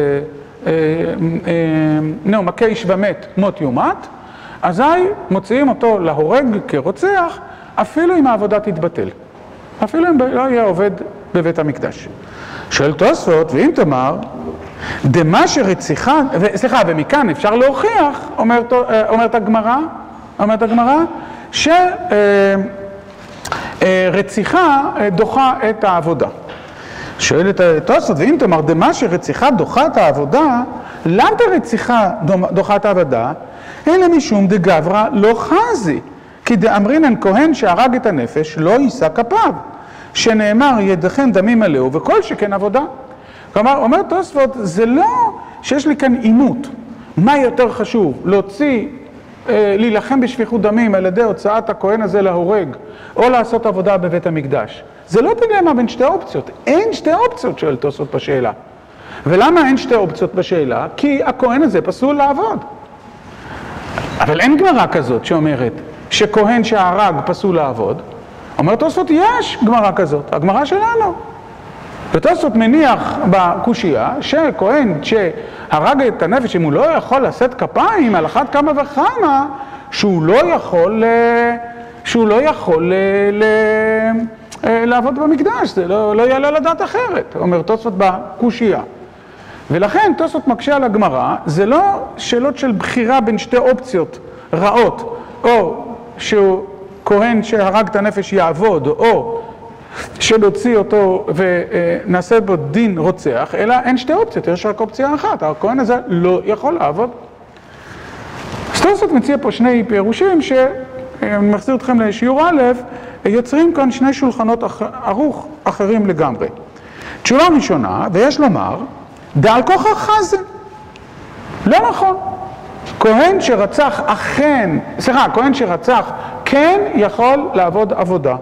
מכה איש ומת מות יומת, אזי מוציאים אותו להורג כרוצח, אפילו אם העבודה תתבטל, אפילו אם לא יהיה עובד בבית המקדש. שואל תוספות, ואם תאמר דמה שרציחה, סליחה, ומכאן אפשר להוכיח, אומרת הגמרא, שרציחה דוחה את העבודה. שואל את תוספות, ואם תאמר דמה שרציחה דוחה את העבודה, למה רציחה דוחה את העבודה? אלא משום דגברא לא חזי, כי דאמרינן כהן שהרג את הנפש לא יישא כפיו, שנאמר ידיכם דמים מלאו וכל שכן עבודה. כלומר, אומר תוספות, זה לא שיש לי כאן עימות. מה יותר חשוב? להילחם בשפיכות דמים על ידי הוצאת הכהן הזה להורג, או לעשות עבודה בבית המקדש. זה לא דילמה בין שתי אופציות. אין שתי אופציות, שואל תוספות בשאלה. ולמה אין שתי אופציות בשאלה? כי הכהן הזה פסול לעבוד. אבל אין גמרא כזאת שאומרת שכהן שהרג פסול לעבוד. אומר תוספות, יש גמרא כזאת, הגמרא שלנו. ותוספות מניח בקושייה שכהן שהרג את הנפש, אם הוא לא יכול לשאת כפיים על אחת כמה וכמה, שהוא לא יכול לעבוד במקדש, זה לא יעלה לדעת אחרת, אומר תוספות בקושייה. ולכן תוספות מקשה על הגמרא, זה לא שאלות של בחירה בין שתי אופציות רעות, או שהוא כהן שהרג את הנפש יעבוד, או שנוציא אותו ונעשה בו דין רוצח, אלא אין שתי אופציות, יש רק אופציה אחת, הכהן הזה לא יכול לעבוד. אז תוספות מציע פה שני פירושים שאני מחזיר אתכם לשיעור א', יוצרים כאן שני שולחנות ערוך אחרים לגמרי. תשובה ראשונה, ויש לומר, דעל כוכך חזה. לא נכון. כהן שרצח כהן שרצח כן יכול לעבוד עבודה.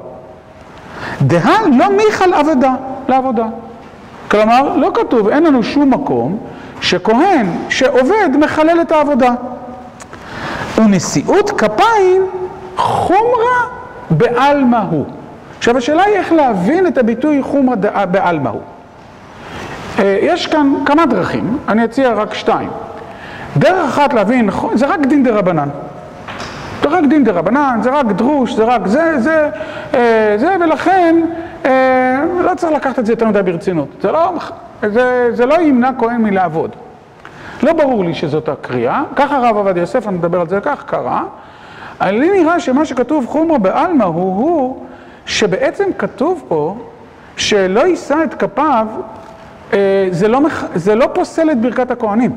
דהל לא מיכל לעבודה. כלומר, לא כתוב, אין לנו שום מקום שכהן שעובד מחלל את העבודה. ונשיאות כפיים חומרה בעלמא הוא. עכשיו השאלה היא איך להבין את הביטוי חומרה בעלמא הוא. יש כאן כמה דרכים, אני אציע רק שתיים. דרך אחת להבין, זה רק דין דרבנן. זה רק דין דרבנן, זה רק דרוש, זה רק זה, ולכן לא צריך לקחת את זה יותר מדי ברצינות. זה לא ימנע כהן מלעבוד. לא ברור לי שזאת הקריאה, ככה הרב עובדיה יוסף, אני מדבר על זה כך, קרא. לי נראה שמה שכתוב חומרה בעלמא הוא שבעצם כתוב פה שלא יישא את כפיו, זה לא פוסל את ברכת הכהנים.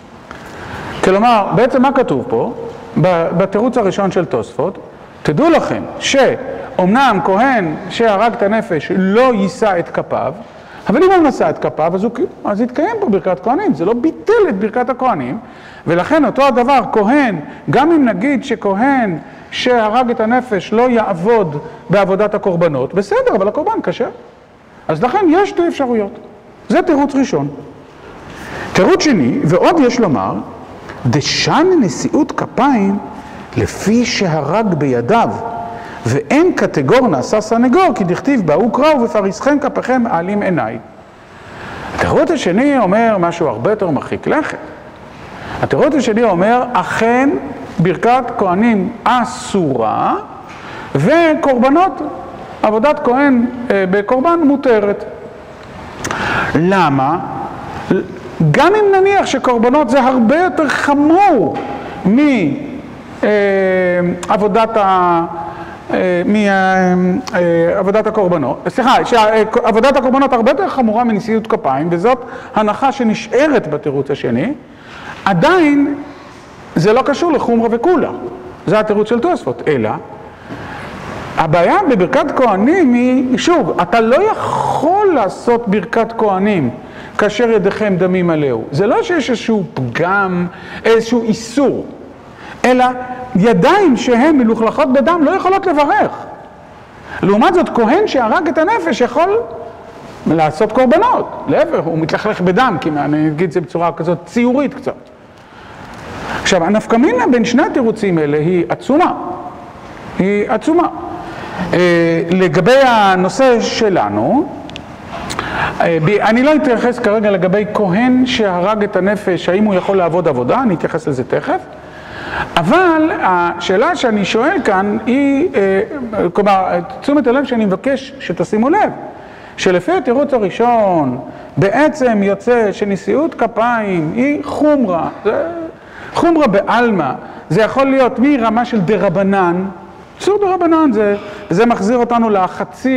כלומר, בעצם מה כתוב פה? בתירוץ הראשון של תוספות, תדעו לכם שאומנם כהן שהרג את הנפש לא יישא את כפיו, אבל אם הוא נשא את כפיו, אז יתקיים פה ברכת כהנים, זה לא ביטל את ברכת הכהנים, ולכן אותו הדבר, כהן, גם אם נגיד שכהן שהרג את הנפש לא יעבוד בעבודת הקורבנות, בסדר, אבל הקורבן קשה. אז לכן יש שתי אפשרויות. זה תירוץ ראשון. תירוץ שני, ועוד יש לומר, דשן נשיאות כפיים לפי שהרג בידיו, ואין קטגור נעשה סנגור, כי דכתיב באו קראו ופריסכם כפיכם העלים עיניי. התירוץ השני אומר משהו הרבה יותר מרחיק לכת. התירוץ השני אומר, אכן ברכת כהנים אסורה, וקורבנות, עבודת כהן בקורבן מותרת. למה? גם אם נניח שקורבנות זה הרבה יותר חמור מעבודת הקורבנות, שעבודת הקורבנות הרבה יותר חמורה מנשיאות כפיים, וזאת הנחה שנשארת בתירוץ השני, עדיין זה לא קשור לחומרה וכולה, זה התירוץ של תוספות, אלא הבעיה בברכת כהנים היא, שוב, אתה לא יכול לעשות ברכת כהנים כאשר ידיכם דמים מלאו. זה לא שיש איזשהו פגם, איזשהו איסור, אלא ידיים שהן מלוכלכות בדם לא יכולות לברך. לעומת זאת, כהן שהרג את הנפש יכול לעשות קורבנות. להפך, הוא מתלכלך בדם, כי אני אגיד זה בצורה כזאת ציורית קצת. עכשיו, הנפקמינה בין שני התירוצים האלה היא עצומה. היא עצומה. לגבי הנושא שלנו, אני לא אתייחס כרגע לגבי כהן שהרג את הנפש, האם הוא יכול לעבוד עבודה, אני אתייחס לזה תכף. אבל השאלה שאני שואל כאן היא, כלומר, תשומת הלב שאני מבקש שתשימו לב, שלפי התירוץ הראשון בעצם יוצא שנשיאות כפיים היא חומרה, חומרה בעלמא, זה יכול להיות מרמה של דרבנן, איסור דרבנן, זה מחזיר אותנו לחצי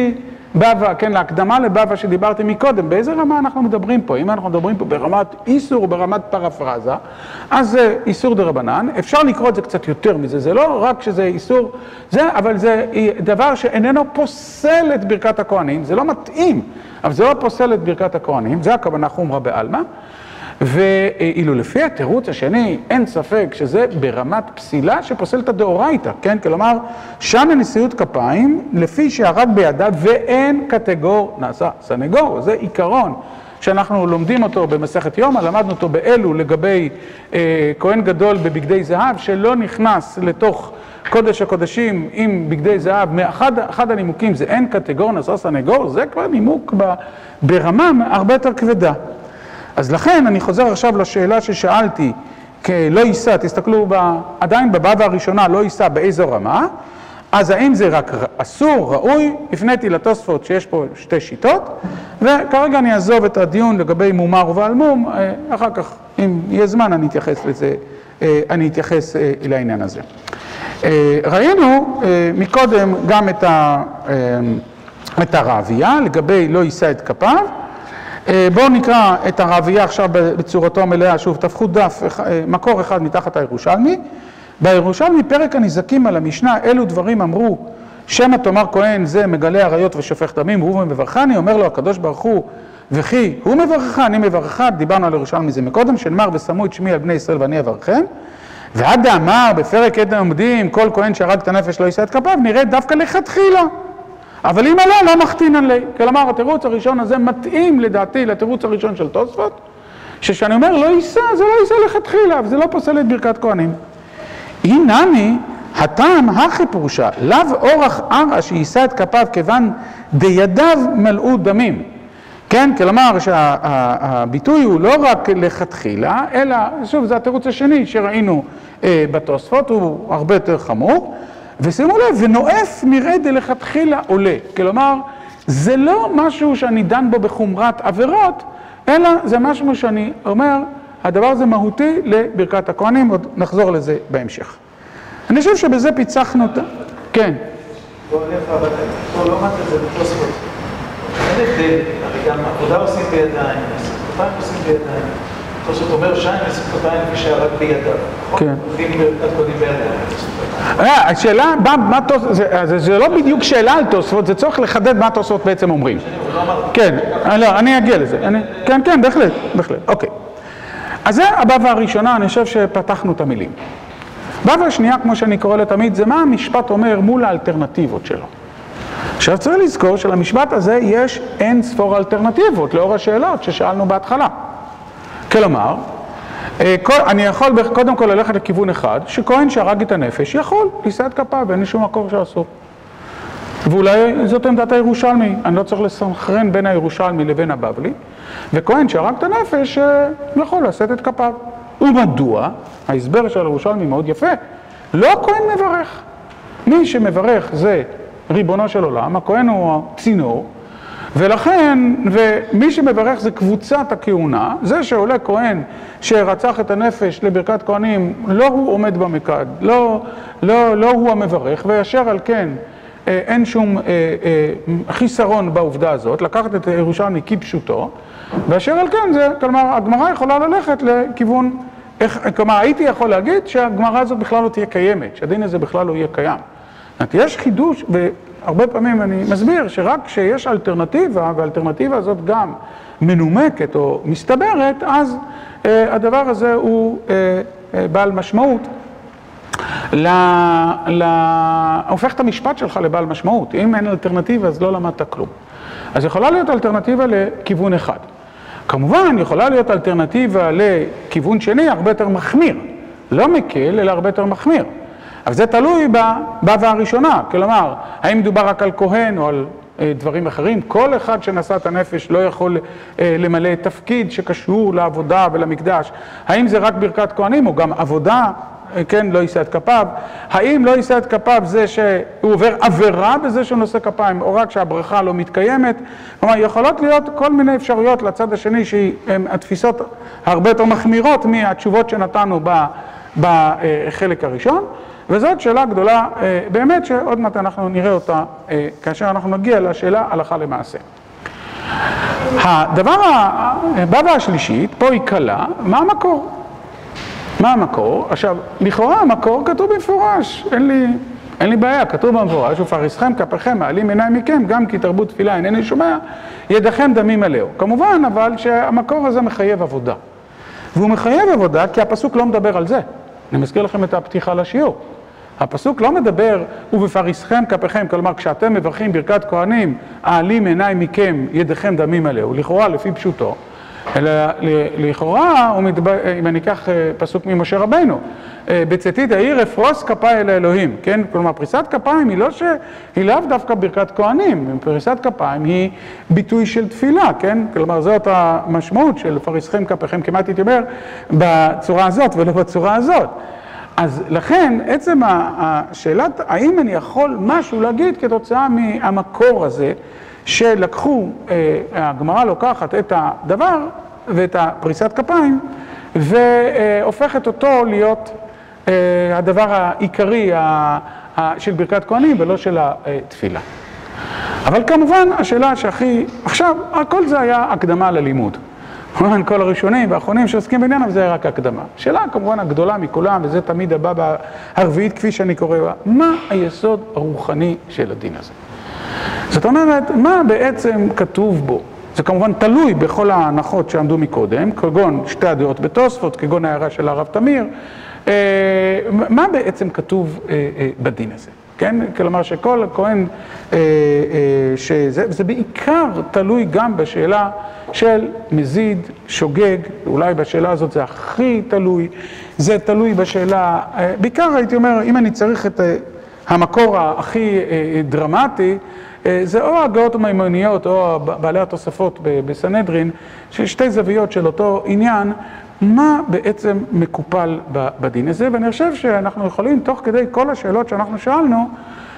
בבא, כן, להקדמה לבבא שדיברתי מקודם, באיזה רמה אנחנו מדברים פה? אם אנחנו מדברים פה ברמת איסור או ברמת פרפרזה, אז זה איסור דרבנן, אפשר לקרוא את זה קצת יותר מזה, זה לא רק שזה איסור, אבל זה דבר שאיננו פוסל את ברכת הכהנים, זה לא מתאים, אבל זה לא פוסל את ברכת הכהנים, זה הכוונה חומרא בעלמא, ואילו לפי התירוץ השני, אין ספק שזה ברמת פסילה שפוסלת הדאורייתא, כן? כלומר, שנה נשיאות כפיים, לפי שהרג בידיו ואין קטגור נעשה סנגור. זה עיקרון שאנחנו לומדים אותו במסכת יומא, למדנו אותו באלו לגבי כהן גדול בבגדי זהב, שלא נכנס לתוך קודש הקודשים עם בגדי זהב, אחד הנימוקים זה אין קטגור נעשה סנגור, זה כבר נימוק ברמה הרבה יותר כבדה. אז לכן אני חוזר עכשיו לשאלה ששאלתי, כלא יישא, תסתכלו עדיין בבבא הראשונה לא יישא באיזו רמה, אז האם זה רק אסור, ראוי? הפניתי לתוספות שיש פה שתי שיטות, וכרגע אני אעזוב את הדיון לגבי מומר ובעלמום, אחר כך אם יהיה זמן אני אתייחס לזה, אני אתייחס לעניין הזה. ראינו מקודם גם את הרעביה לגבי לא יישא את כפיו, בואו נקרא את הרעביה עכשיו בצורתו המלאה, שוב, תפחו דף, מקור אחד מתחת הירושלמי. בירושלמי פרק הנזקים על המשנה, אלו דברים אמרו, שמא תאמר כהן זה מגלה עריות ושופך דמים, הוא מברכני, אומר לו הקדוש ברוך הוא, וכי הוא מברכך, אני מברכך, דיברנו על ירושלמי זה מקודם, שנאמר ושמו את שמי על בני ישראל ואני אברכם, ועד דאמר בפרק עד העומדים, כל כהן שהרג את הנפש לא יישא את כפיו, נראה דווקא לכתחילה. אבל אם לא מחתינן לי. כלומר, התירוץ הראשון הזה מתאים לדעתי לתירוץ הראשון של תוספות, שכשאני אומר לא יישא, זה לא יישא לכתחילה, וזה לא פוסל את ברכת כהנים. אינני, הטעם הכי פירושה, לאו אורח ערא שיישא את כפיו כיוון דידיו מלאו דמים. כן, כלומר שהביטוי הוא לא רק לכתחילה, אלא, שוב, זה התירוץ השני שראינו בתוספות, הוא הרבה יותר חמור, ושימו לב, ונואף מראה דלכתחילה עולה. כלומר, זה לא משהו שאני דן בו בחומרת עבירות, אלא זה משהו שאני אומר, הדבר הזה מהותי לברכת הכהנים, עוד נחזור לזה בהמשך. אני חושב שבזה פיצחנו אותה. כן. בוא נלך רבתי, פה לא אמרת את זה בתוספות. אין הבדל, הרי גם עבודה עושים בידיים, נשיאות כפיים עושים בידיים. תוספות אומר שיים נשיאות כפיים כפי שהרג בידיו. כן. עובדים ברכת כהנים בידיים. השאלה, מה תוספות, זה לא בדיוק שאלה על תוספות, זה צריך לחדד מה תוספות בעצם אומרים. כן, אני אגיע לזה. כן, כן, בהחלט, בהחלט. אוקיי. אז זה הבבא הראשונה, אני חושב שפתחנו את המילים. בבא השנייה, כמו שאני קורא לה תמיד, זה מה המשפט אומר מול האלטרנטיבות שלו. עכשיו צריך לזכור שלמשפט הזה יש אין ספור אלטרנטיבות לאור השאלות ששאלנו בהתחלה. כלומר, אני יכול קודם כל ללכת לכיוון אחד, שכהן שהרג את הנפש יכול לישא את כפיו, ואין לי שום מקור שאסור. ואולי זאת עמדת הירושלמי, אני לא צריך לסנכרן בין הירושלמי לבין הבבלי, וכהן שהרג את הנפש יכול לשאת את כפיו. ומדוע? ההסבר של הירושלמי מאוד יפה, לא הכהן מברך. מי שמברך זה ריבונו של עולם, הכהן הוא הצינור, ולכן, ומי שמברך זה קבוצת הכהונה, זה שעולה כהן שרצח את הנפש לברכת כהנים, לא הוא עומד במקד, לא הוא המברך, וישר על כן אין שום חיסרון בעובדה הזאת, לקחת את ירושלמי כפשוטו, ואשר על כן זה, כלומר, הגמרא יכולה ללכת לכיוון, כלומר, הייתי יכול להגיד שהגמרא הזאת בכלל לא תהיה קיימת, שהדין הזה בכלל לא יהיה קיים. יש חידוש, והרבה פעמים אני מסביר שרק כשיש אלטרנטיבה, והאלטרנטיבה הזאת גם מנומקת או מסתברת, אז הדבר הזה הוא בעל משמעות, הופך את המשפט שלך לבעל משמעות. אם אין אלטרנטיבה, אז לא למדת כלום. אז יכולה להיות אלטרנטיבה לכיוון אחד. כמובן, יכולה להיות אלטרנטיבה לכיוון שני, הרבה יותר מחמיר. לא מקל, אלא הרבה יותר מחמיר. אבל זה תלוי בבבא הראשונה. כלומר, האם מדובר רק על כהן או על דברים אחרים? כל אחד שנשא את הנפש לא יכול למלא תפקיד שקשור לעבודה ולמקדש. האם זה רק ברכת כהנים או גם עבודה? כן, לא יישא את כפיו. האם לא יישא את כפיו זה שהוא עובר עבירה בזה שהוא נושא כפיים, או רק שהברכה לא מתקיימת? כלומר, יכולות להיות כל מיני אפשרויות לצד השני שהן התפיסות הרבה יותר מחמירות מהתשובות שנתנו בחלק הראשון. וזאת שאלה גדולה, באמת שעוד מעט אנחנו נראה אותה כאשר אנחנו נגיע לשאלה הלכה למעשה. הדבר הבא השלישית, פה היא קלה, מה המקור? מה המקור? עכשיו, לכאורה המקור כתוב במפורש, אין לי בעיה, כתוב במפורש, ופריסכם כפיכם מעלים עיניים מכם, גם כי תרבו תפילה אינני שומע, ידיכם דמים מלאו. כמובן, אבל שהמקור הזה מחייב עבודה. והוא מחייב עבודה כי הפסוק לא מדבר על זה. אני מזכיר לכם את הפתיחה לשיעור. הפסוק לא מדבר, ובפריסכם כפיכם, כלומר, כשאתם מברכים ברכת כהנים, העלים עיניים מכם, ידיכם דמים מלאו, לכאורה לפי פשוטו. אלא לכאורה, אם אני אקח פסוק ממשה רבינו, בצאתית העיר אפרוס כפיי אל האלוהים, כן? כלומר, פריסת כפיים היא לאו דווקא ברכת כהנים, פריסת כפיים היא ביטוי של תפילה, כן? כלומר, זאת המשמעות של פריסכם כפיכם, כמעט הייתי אומר, בצורה הזאת ולא בצורה הזאת. אז לכן, עצם השאלת, האם אני יכול משהו להגיד כתוצאה מהמקור הזה, שלקחו, הגמרא לוקחת את הדבר ואת הפריסת כפיים, והופכת אותו להיות הדבר העיקרי של ברכת כהנים ולא של התפילה. אבל כמובן, השאלה שהכי, עכשיו, כל זה היה הקדמה ללימוד. כמובן, כל הראשונים והאחרונים שעוסקים בעניין, אבל זה היה רק הקדמה. שאלה כמובן הגדולה מכולם, וזה תמיד הבא הרביעית כפי שאני קורא בה, מה היסוד הרוחני של הדין הזה? זאת אומרת, מה בעצם כתוב בו? זה כמובן תלוי בכל ההנחות שעמדו מקודם, כגון שתי הדעות בתוספות, כגון ההערה של הרב תמיר, מה בעצם כתוב בדין הזה? כן? כלומר שכל כהן, זה בעיקר תלוי גם בשאלה של מזיד, שוגג, אולי בשאלה הזאת זה הכי תלוי, זה תלוי בשאלה, בעיקר הייתי אומר, אם אני צריך את המקור הכי דרמטי, זה או הגאות המימוניות או בעלי התוספות בסנהדרין, שתי זוויות של אותו עניין, מה בעצם מקופל בדין הזה, ואני חושב שאנחנו יכולים תוך כדי כל השאלות שאנחנו שאלנו,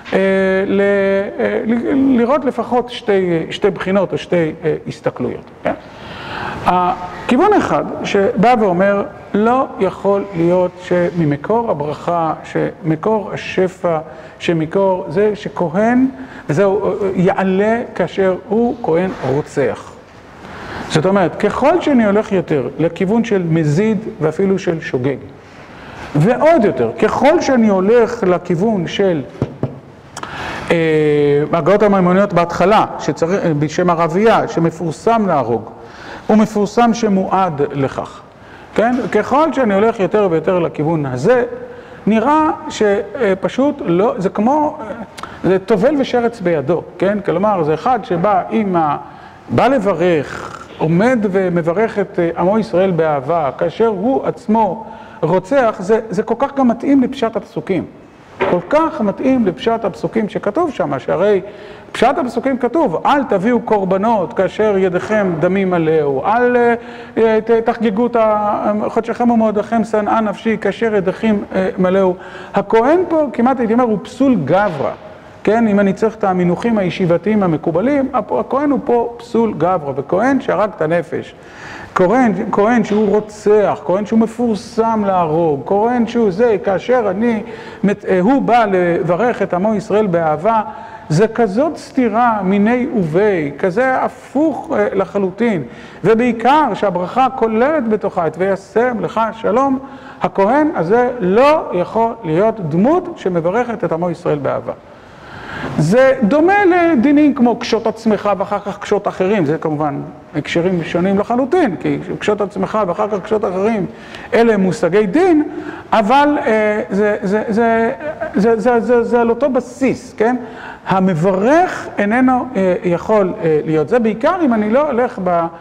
לראות לפחות שתי בחינות או שתי הסתכלויות. כן? הכיוון אחד שבא ואומר, לא יכול להיות שממקור הברכה, שמקור השפע, שמקור זה שכהן, וזהו, יעלה כאשר הוא כהן רוצח. זאת אומרת, ככל שאני הולך יותר לכיוון של מזיד ואפילו של שוגג, ועוד יותר, ככל שאני הולך לכיוון של הגאות המימוניות בהתחלה, בשם ערבייה, שמפורסם להרוג, ומפורסם שמועד לכך. כן? ככל שאני הולך יותר ויותר לכיוון הזה, נראה שפשוט לא, זה כמו, זה טובל ושרץ בידו, כן? כלומר, זה אחד שבא בא לברך, עומד ומברך את עמו ישראל באהבה, כאשר הוא עצמו רוצח, זה כל כך גם מתאים לפשט הפסוקים. כל כך מתאים לפשט הפסוקים שכתוב שם, שהרי פשט הפסוקים כתוב, אל תביאו קורבנות כאשר ידיכם דמים מלאו, אל תחגגו את חודשכם ומועדיכם שנאה נפשי כאשר ידיכם מלאו. הכהן פה, כמעט הייתי אומר, הוא פסול גברא. כן, אם אני צריך את המינוחים הישיבתיים המקובלים, הכהן הוא פה פסול גברא, וכהן שהרג את הנפש. כהן שהוא רוצח, כהן שהוא מפורסם להרוג, כהן שהוא זה, כאשר הוא בא לברך את עמו ישראל באהבה, זה כזאת סתירה מיני ובי, כזה הפוך לחלוטין, ובעיקר שהברכה כוללת בתוכה את וישם לך שלום, הכהן הזה לא יכול להיות דמות שמברכת את עמו ישראל באהבה. זה דומה לדינים כמו קשות עצמך ואחר כך קשות אחרים, זה כמובן הקשרים שונים לחלוטין, כי קשות עצמך ואחר כך קשות אחרים, אלה מושגי דין, אבל זה על אותו בסיס, כן? המברך איננו יכול להיות, זה בעיקר אם אני לא הולך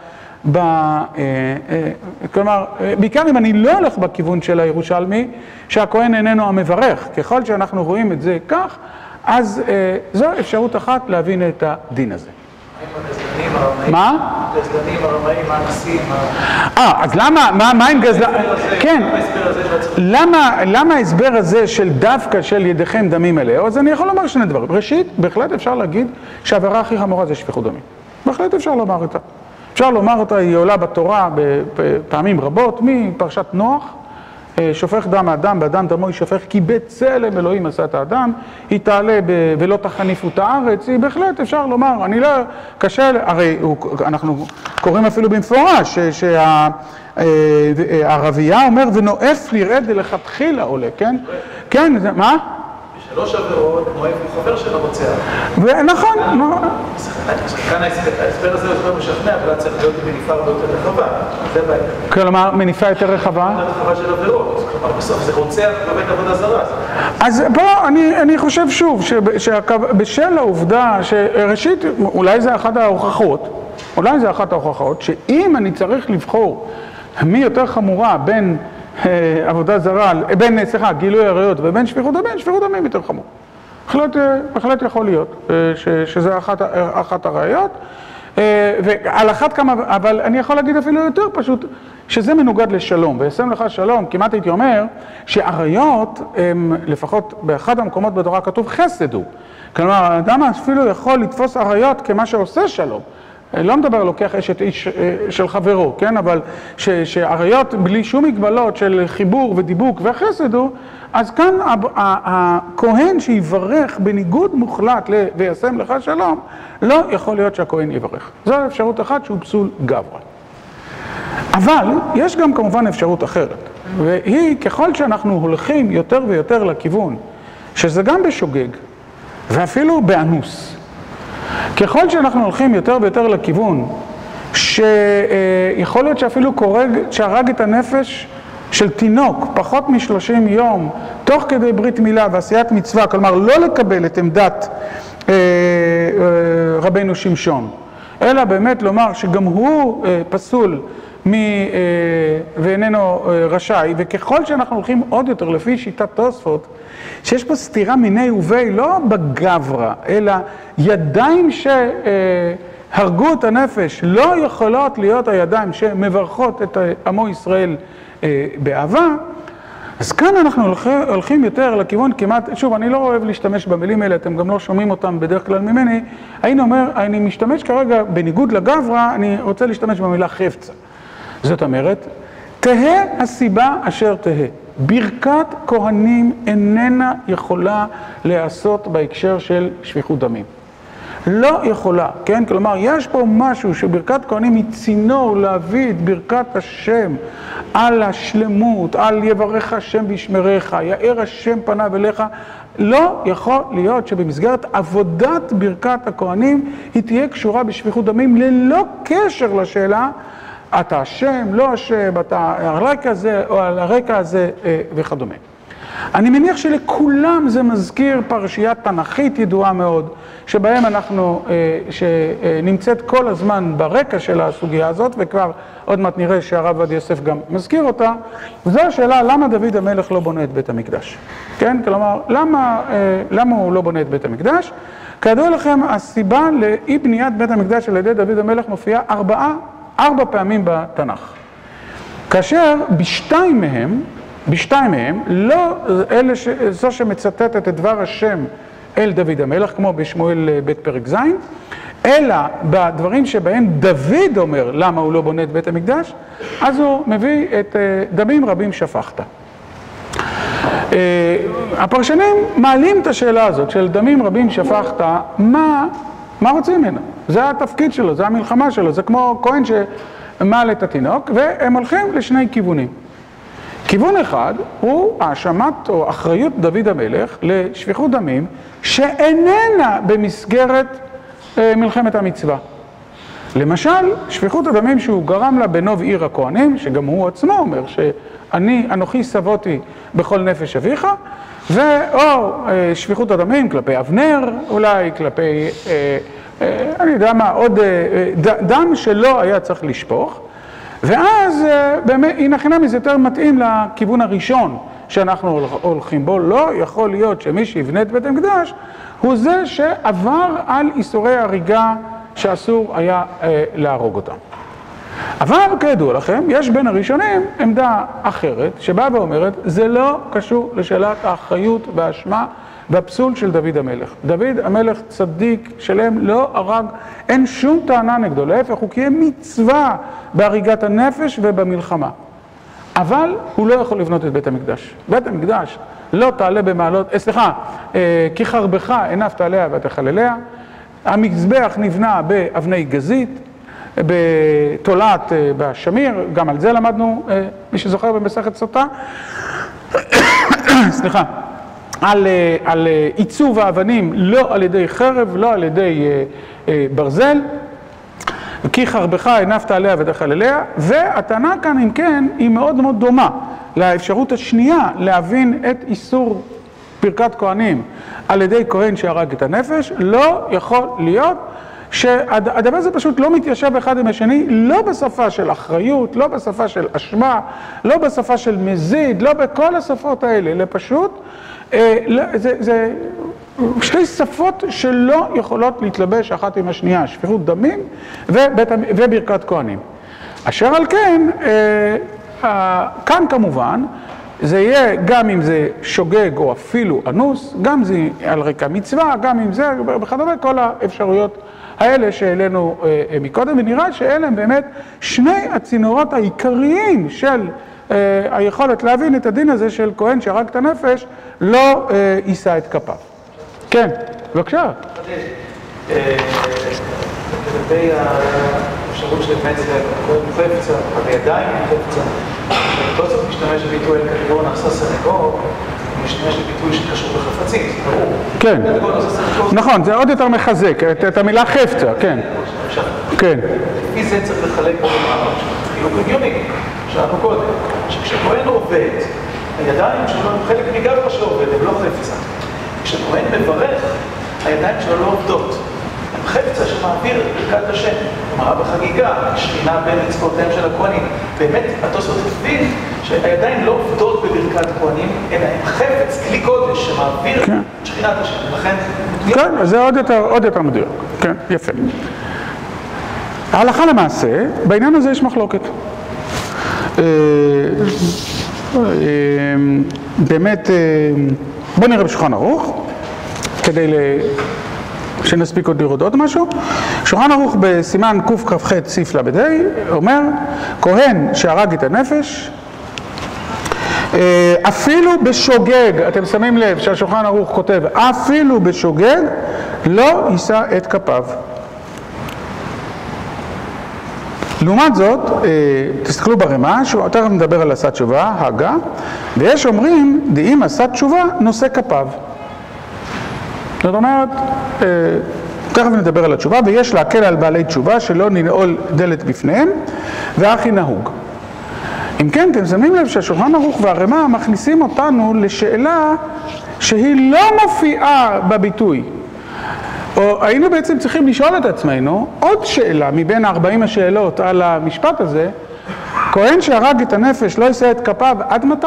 כלומר, בעיקר אם אני לא הולך בכיוון של הירושלמי, שהכהן איננו המברך, ככל שאנחנו רואים את זה כך, אז זו אפשרות אחת להבין את הדין הזה. מה? גזלנים, הרמאים, האנסים. אז מה עם גזלנים? כן. למה ההסבר הזה של דווקא של ידיכם דמים מלאו? אז אני יכול לומר שני דברים. ראשית, בהחלט אפשר להגיד שהעבירה הכי חמורה זה שפיכות דמים. בהחלט אפשר לומר אותה. אפשר לומר אותה, היא עולה בתורה בפעמים רבות, מפרשת נוח שופך דם האדם, באדם דמו ישפך, כי בצלם אלוהים עשה את האדם, היא תעלה ולא תחניפו את הארץ, היא בהחלט אפשר לומר, אני לא, קשה, הרי אנחנו קוראים אפילו במפורש, שהרבייה אומר ונואף לרד לכתחילה עולה, כן? כן, זה, מה? בשלוש עבירות, נואף הוא חבר שלו רוצח. נכון, כאן ההסבר הזה הוא הסבר משכנע, אבל צריך להיות מניפה הרבה יותר רחבה, זה בעיה. כלומר, מניפה יותר רחבה? יותר רחבה של עבירות, כלומר בסוף זה רוצח בבית עבודה זרה. אז פה אני חושב שוב, שבשל העובדה שראשית, אולי זה אחת ההוכחות, שאם אני צריך לבחור מי יותר חמורה בין עבודה זרה, גילוי עריות ובין שפיכות דמים, שפיכות דמים יותר חמור. בהחלט יכול להיות שזה אחת הראיות, ועל אחת כמה, אבל אני יכול להגיד אפילו יותר פשוט, שזה מנוגד לשלום, וישם לך שלום, כמעט הייתי אומר, שעריות הם, לפחות באחד המקומות בתורה כתוב חסד הוא. כלומר, האדם אפילו יכול לתפוס עריות כמה שעושה שלום. לא מדבר לוקח אשת איש של חברו, כן? אבל שעריות בלי שום מגבלות של חיבור ודיבוק וחסד הוא, אז כאן הכהן שיברך בניגוד מוחלט וישם לך שלום, לא יכול להיות שהכהן יברך. זו אפשרות אחת שהוא פסול גברא. אבל יש גם כמובן אפשרות אחרת, והיא ככל שאנחנו הולכים יותר ויותר לכיוון, שזה גם בשוגג ואפילו באנוס, ככל שאנחנו הולכים יותר ויותר לכיוון, שיכול להיות שאפילו שהרג את הנפש של תינוק פחות מ30 יום, תוך כדי ברית מילה ועשיית מצווה, כלומר לא לקבל את עמדת רבנו שמשון, אלא באמת לומר שגם הוא פסול ואיננו רשאי, וככל שאנחנו הולכים עוד יותר לפי שיטת תוספות, שיש פה סתירה מיני ובי, לא בגברא, אלא ידיים שהרגו את הנפש, לא יכולות להיות הידיים שמברכות את עמו ישראל באהבה, אז כאן אנחנו הולכים יותר לכיוון כמעט, שוב, אני לא אוהב להשתמש במילים האלה, אתם גם לא שומעים אותם בדרך כלל ממני, אני משתמש כרגע בניגוד לגברא, אני רוצה להשתמש במילה חפצה. זאת אומרת, תהה הסיבה אשר תהה. ברכת כהנים איננה יכולה להיעשות בהקשר של שפיכות דמים. לא יכולה, כן? כלומר, יש פה משהו שברכת כהנים היא צינור להביא את ברכת השם על השלמות, על יברך השם וישמרך, יאר השם פניו אליך. לא יכול להיות שבמסגרת עבודת ברכת הכהנים היא תהיה קשורה בשפיכות דמים ללא קשר לשאלה אתה השם, לא השם, אתה על הרקע הזה או על הרקע הזה וכדומה. אני מניח שלכולם זה מזכיר פרשייה תנכית ידועה מאוד, שבהם אנחנו, שנמצאת כל הזמן ברקע של הסוגיה הזאת, וכבר עוד מעט נראה שהרב עובדיה יוסף גם מזכיר אותה, וזו השאלה למה דוד המלך לא בונה את בית המקדש. כן? כלומר, למה הוא לא בונה את בית המקדש? כידוע לכם, הסיבה לאי בניית בית המקדש על ידי דוד המלך מופיעה 4 פעמים בתנ"ך. כאשר בשתיים מהם, לא אלה זו שמצטטת את דבר השם אל דוד המלך, כמו בשמואל בית פרק ז', אלא בדברים שבהם דוד אומר למה הוא לא בונה את בית המקדש, אז הוא מביא את דמים רבים שפכת. הפרשנים מעלים את השאלה הזאת של דמים רבים שפכת, מה רוצים ממנו? זה התפקיד שלו, זה המלחמה שלו, זה כמו כהן שמעל את התינוק, והם הולכים לשני כיוונים. כיוון אחד הוא האשמת או אחריות דוד המלך לשפיכות דמים שאיננה במסגרת מלחמת המצווה. למשל, שפיכות הדמים שהוא גרם לה בנוב עיר הכהנים, שגם הוא עצמו אומר אנוכי סבותי בכל נפש אביך, או שפיכות הדמים כלפי אבנר, אולי כלפי, אני יודע מה, עוד דם שלא היה צריך לשפוך, ואז באמת, הנה חינם זה יותר מתאים לכיוון הראשון שאנחנו הולכים בו. לא יכול להיות שמי שיבנה את בית המקדש הוא זה שעבר על איסורי הריגה שאסור היה להרוג אותם. אבל כידוע לכם, יש בין הראשונים עמדה אחרת שבאה ואומרת, זה לא קשור לשאלת האחריות והאשמה והפסול של דוד המלך. דוד המלך צדיק שלם, לא הרג, אין שום טענה נגדו, להפך, הוא קיים מצווה בהריגת הנפש ובמלחמה. אבל הוא לא יכול לבנות את בית המקדש. בית המקדש לא תעלה במעלות, כי חרבך עיניו עליה ותחלליה. המזבח נבנה באבני גזית, בתולעת בשמיר, גם על זה למדנו, מי שזוכר במסכת סוטה, סליחה, על עיצוב האבנים לא על ידי חרב, לא על ידי ברזל, כי חרבך עיניו עליה ותחלליה, והטענה כאן אם כן היא מאוד מאוד דומה לאפשרות השנייה להבין את איסור ברכת כהנים על ידי כהן שהרג את הנפש. לא יכול להיות שהדבר הזה פשוט לא מתיישב אחד עם השני, לא בשפה של אחריות, לא בשפה של אשמה, לא בשפה של מזיד, לא בכל השפות האלה, אלא פשוט, זה שתי שפות שלא יכולות להתלבש אחת עם השנייה, שפיכות דמים וברכת כהנים. אשר על כן, כאן כמובן, זה יהיה גם אם זה שוגג או אפילו אנוס, גם זה על רקע מצווה, גם אם זה, בכדומה כל האפשרויות האלה שהעלינו מקודם, ונראה שאלה הם באמת שני הצינורות העיקריים של היכולת להבין את הדין הזה של כהן שהרג את הנפש, לא יישא את כפיו. כן, בבקשה. לגבי האפשרות של באמת זה חפצה, בידיים חפצה, שבתוצאות משתמש בביטוי אל קטגור נעשה סנגור, הוא משתמש בביטוי שקשור בחפצים, זה ברור. כן, נכון, זה עוד יותר מחזק, את המילה חפצה, כן. כן. לפי זה צריך לחלק במאמר, חילוק הגיוני, שאנחנו קודם, שכשכהן עובד, הידיים שלו הם חלק מגברה שעובד, הם לא חפצה. כשכהן מברך, הידיים שלו לא עובדות. הם חפצה שמעביר ברכת השם. כלומר, בחגיגה, שכינה בין אצבעותיהם של הכהנים. באמת, התוספות הבין שהידיים לא עובדות בברכת כהנים, אלא הם חפץ, כלי קודש, שמעביר שכינת השם. לכן... כן, אז זה עוד יותר מדויק. כן, יפה. ההלכה למעשה, בעניין הזה יש מחלוקת. באמת, בוא נראה בשולחן ערוך, כדי שנספיק עוד לראות עוד משהו. שולחן ערוך בסימן קכ"ח סעיף ל"ה אומר, כהן שהרג את הנפש, אפילו בשוגג, אתם שמים לב שהשולחן ערוך כותב, אפילו בשוגג, לא יישא את כפיו. לעומת זאת, תסתכלו ברמה, תכף נדבר על עשה תשובה, הגה, ויש אומרים, דאם עשה תשובה, נושא כפיו. זאת אומרת, תכף נדבר על התשובה, ויש להקל על בעלי תשובה שלא ננעול דלת בפניהם, והכי נהוג. אם כן, אתם שמים לב שהשולחן ערוך והרמה מכניסים אותנו לשאלה שהיא לא מופיעה בביטוי. או היינו בעצם צריכים לשאול את עצמנו עוד שאלה מבין 40 השאלות על המשפט הזה, כהן שהרג את הנפש לא יישא את כפיו עד מתי?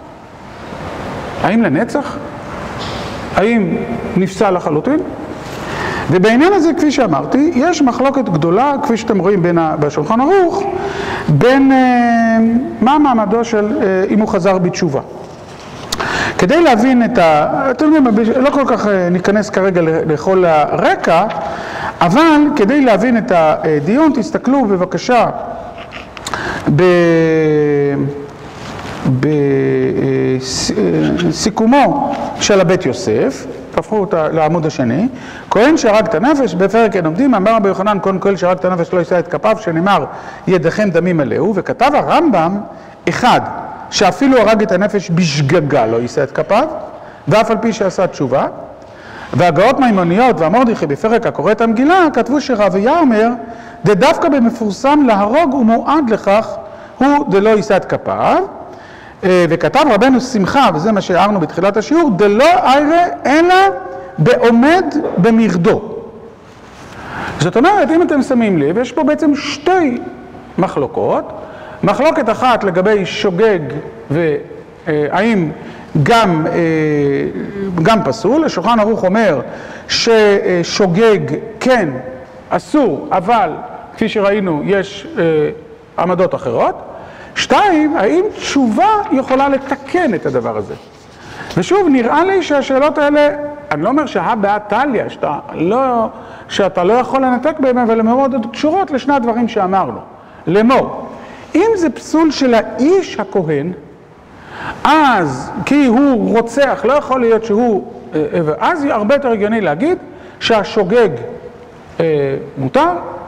האם לנצח? האם נפסל לחלוטין? ובעניין הזה, כפי שאמרתי, יש מחלוקת גדולה, כפי שאתם רואים בשולחן ערוך, בין מה מעמדו של אם הוא חזר בתשובה. כדי להבין את אתם יודעים, לא כל כך ניכנס כרגע לכל הרקע, אבל כדי להבין את הדיון, תסתכלו בבקשה בסיכומו של הבית יוסף, תהפכו אותה לעמוד השני, כהן שהרג את הנפש, בפרק אין עומדים, אמר רבי יוחנן, כהן שהרג את הנפש לא יישא את כפיו, שנאמר ידיכם דמים מלאו, וכתב הרמב"ם, אחד, שאפילו הרג את הנפש בשגגה לא יישא את כפיו, ואף על פי שעשה תשובה, והגאות מימוניות והמרדכי בפרק הקורא את המגילה, כתבו שרביה אומר, דווקא במפורסם להרוג ומועד לכך, הוא דלא יישא את כפיו, וכתב רבנו שמחה, וזה מה שהערנו בתחילת השיעור, דלא איירה אלא בעומד במרדו. זאת אומרת, אם אתם שמים לב, יש פה בעצם שתי מחלוקות, מחלוקת אחת לגבי שוגג והאם גם פסול, השולחן ערוך אומר ששוגג כן אסור, אבל כפי שראינו יש עמדות אחרות. שתיים, האם תשובה יכולה לתקן את הדבר הזה? ושוב, נראה לי שהשאלות האלה, אני לא אומר שהבאה תליה, שאתה לא יכול לנתק בהם, אבל הן מאוד קשורות לשני הדברים שאמרנו. לאמור, אם זה פסול של האיש הכהן, אז כי הוא רוצח, לא יכול להיות שהוא, אז הרבה יותר הגיוני להגיד שהשוגג מותר,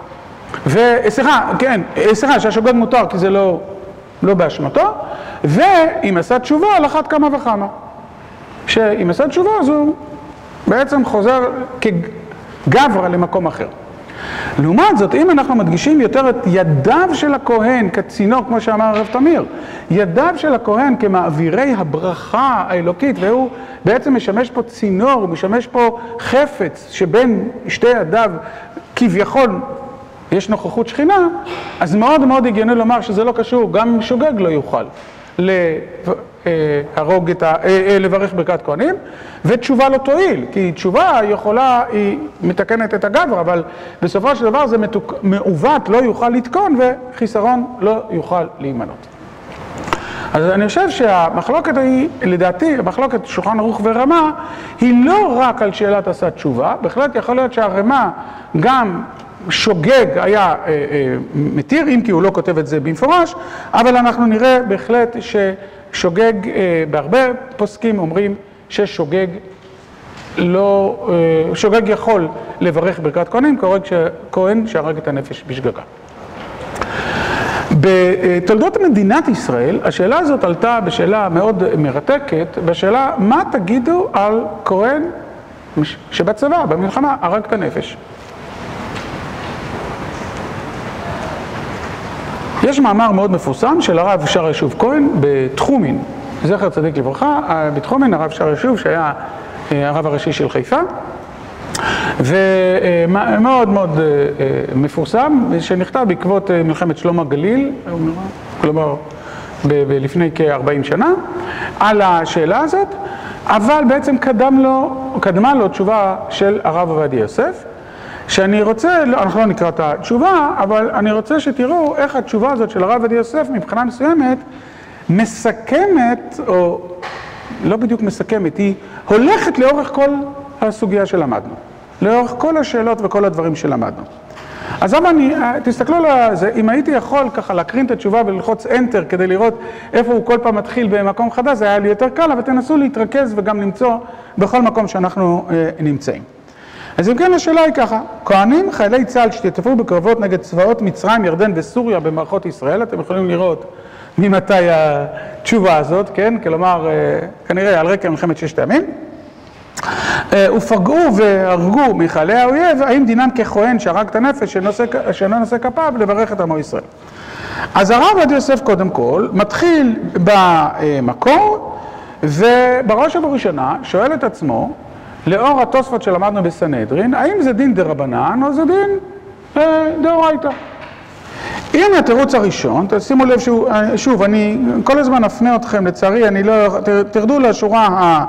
שהשוגג מותר כי זה לא באשמתו, ואם עשה תשובה על אחת כמה וכמה. שאם עשה תשובה אז הוא בעצם חוזר כגברא למקום אחר. לעומת זאת, אם אנחנו מדגישים יותר את ידיו של הכהן כצינור, כמו שאמר הרב תמיר, ידיו של הכהן כמעבירי הברכה האלוקית, והוא בעצם משמש פה צינור, הוא משמש פה חפץ שבין שתי ידיו כביכול יש נוכחות שכינה, אז מאוד מאוד הגיוני לומר שזה לא קשור, גם שוגג לא יוכל לברך ברכת כהנים, ותשובה לא תועיל, כי תשובה יכולה, היא מתקנת את הגבר, אבל בסופו של דבר זה מעוות, לא יוכל לתקון, וחיסרון לא יוכל להימנות. אז אני חושב שהמחלוקת היא, לדעתי, המחלוקת שולחן ערוך ורמה, היא לא רק על שאלת עשה תשובה, בהחלט יכול להיות שהרמה גם שוגג היה מתיר, אם כי הוא לא כותב את זה במפורש, אבל אנחנו נראה בהחלט ששוגג, בהרבה פוסקים אומרים ששוגג לא, שוגג יכול לברך ברכת כהנים, כהן שהרג את הנפש בשגגה. בתולדות מדינת ישראל, השאלה הזאת עלתה בשאלה מאוד מרתקת, בשאלה מה תגידו על כהן שבצבא, במלחמה, הרג את הנפש. יש מאמר מאוד מפורסם של הרב שר ישוב כהן בתחומין, זכר צדיק לברכה, בתחומין הרב שר ישוב שהיה הרב הראשי של חיפה, ומאוד מאוד מפורסם, שנכתב בעקבות מלחמת שלום הגליל, כלומר לפני כ-40 שנה, על השאלה הזאת, אבל בעצם קדמה לו תשובה של הרב עובדיה יוסף, שאני רוצה, אנחנו לא נקרא את התשובה, אבל אני רוצה שתראו איך התשובה הזאת של הרב עובדיה יוסף מבחינה מסוימת מסכמת, או לא בדיוק מסכמת, היא הולכת לאורך כל הסוגיה שלמדנו, לאורך כל השאלות וכל הדברים שלמדנו. אז אבל תסתכלו על זה, אם הייתי יכול ככה להקרין את התשובה וללחוץ Enter כדי לראות איפה הוא כל פעם מתחיל במקום חדש, זה היה לי יותר קל, אבל תנסו להתרכז וגם למצוא בכל מקום שאנחנו נמצאים. אז אם כן, השאלה היא ככה, כהנים, חיילי צה"ל שהשתתפו בקרבות נגד צבאות מצרים, ירדן וסוריה במערכות ישראל, אתם יכולים לראות ממתי התשובה הזאת, כן? כלומר, כנראה על רקע מלחמת ששת הימים, ופגעו והרגו מחיילי האויב, האם דינם ככהן שהרג את הנפש שאינו נושא כפיו לברך את עמו ישראל. אז הרב עובדיה יוסף קודם כל מתחיל במקור, ובראש ובראשונה שואל את עצמו, לאור התוספות שלמדנו בסנהדרין, האם זה דין דרבנן או זה דין דאורייתא? הנה התירוץ הראשון, תשימו לב שוב, אני כל הזמן אפנה אתכם, לצערי, אני לא, תרדו לשורה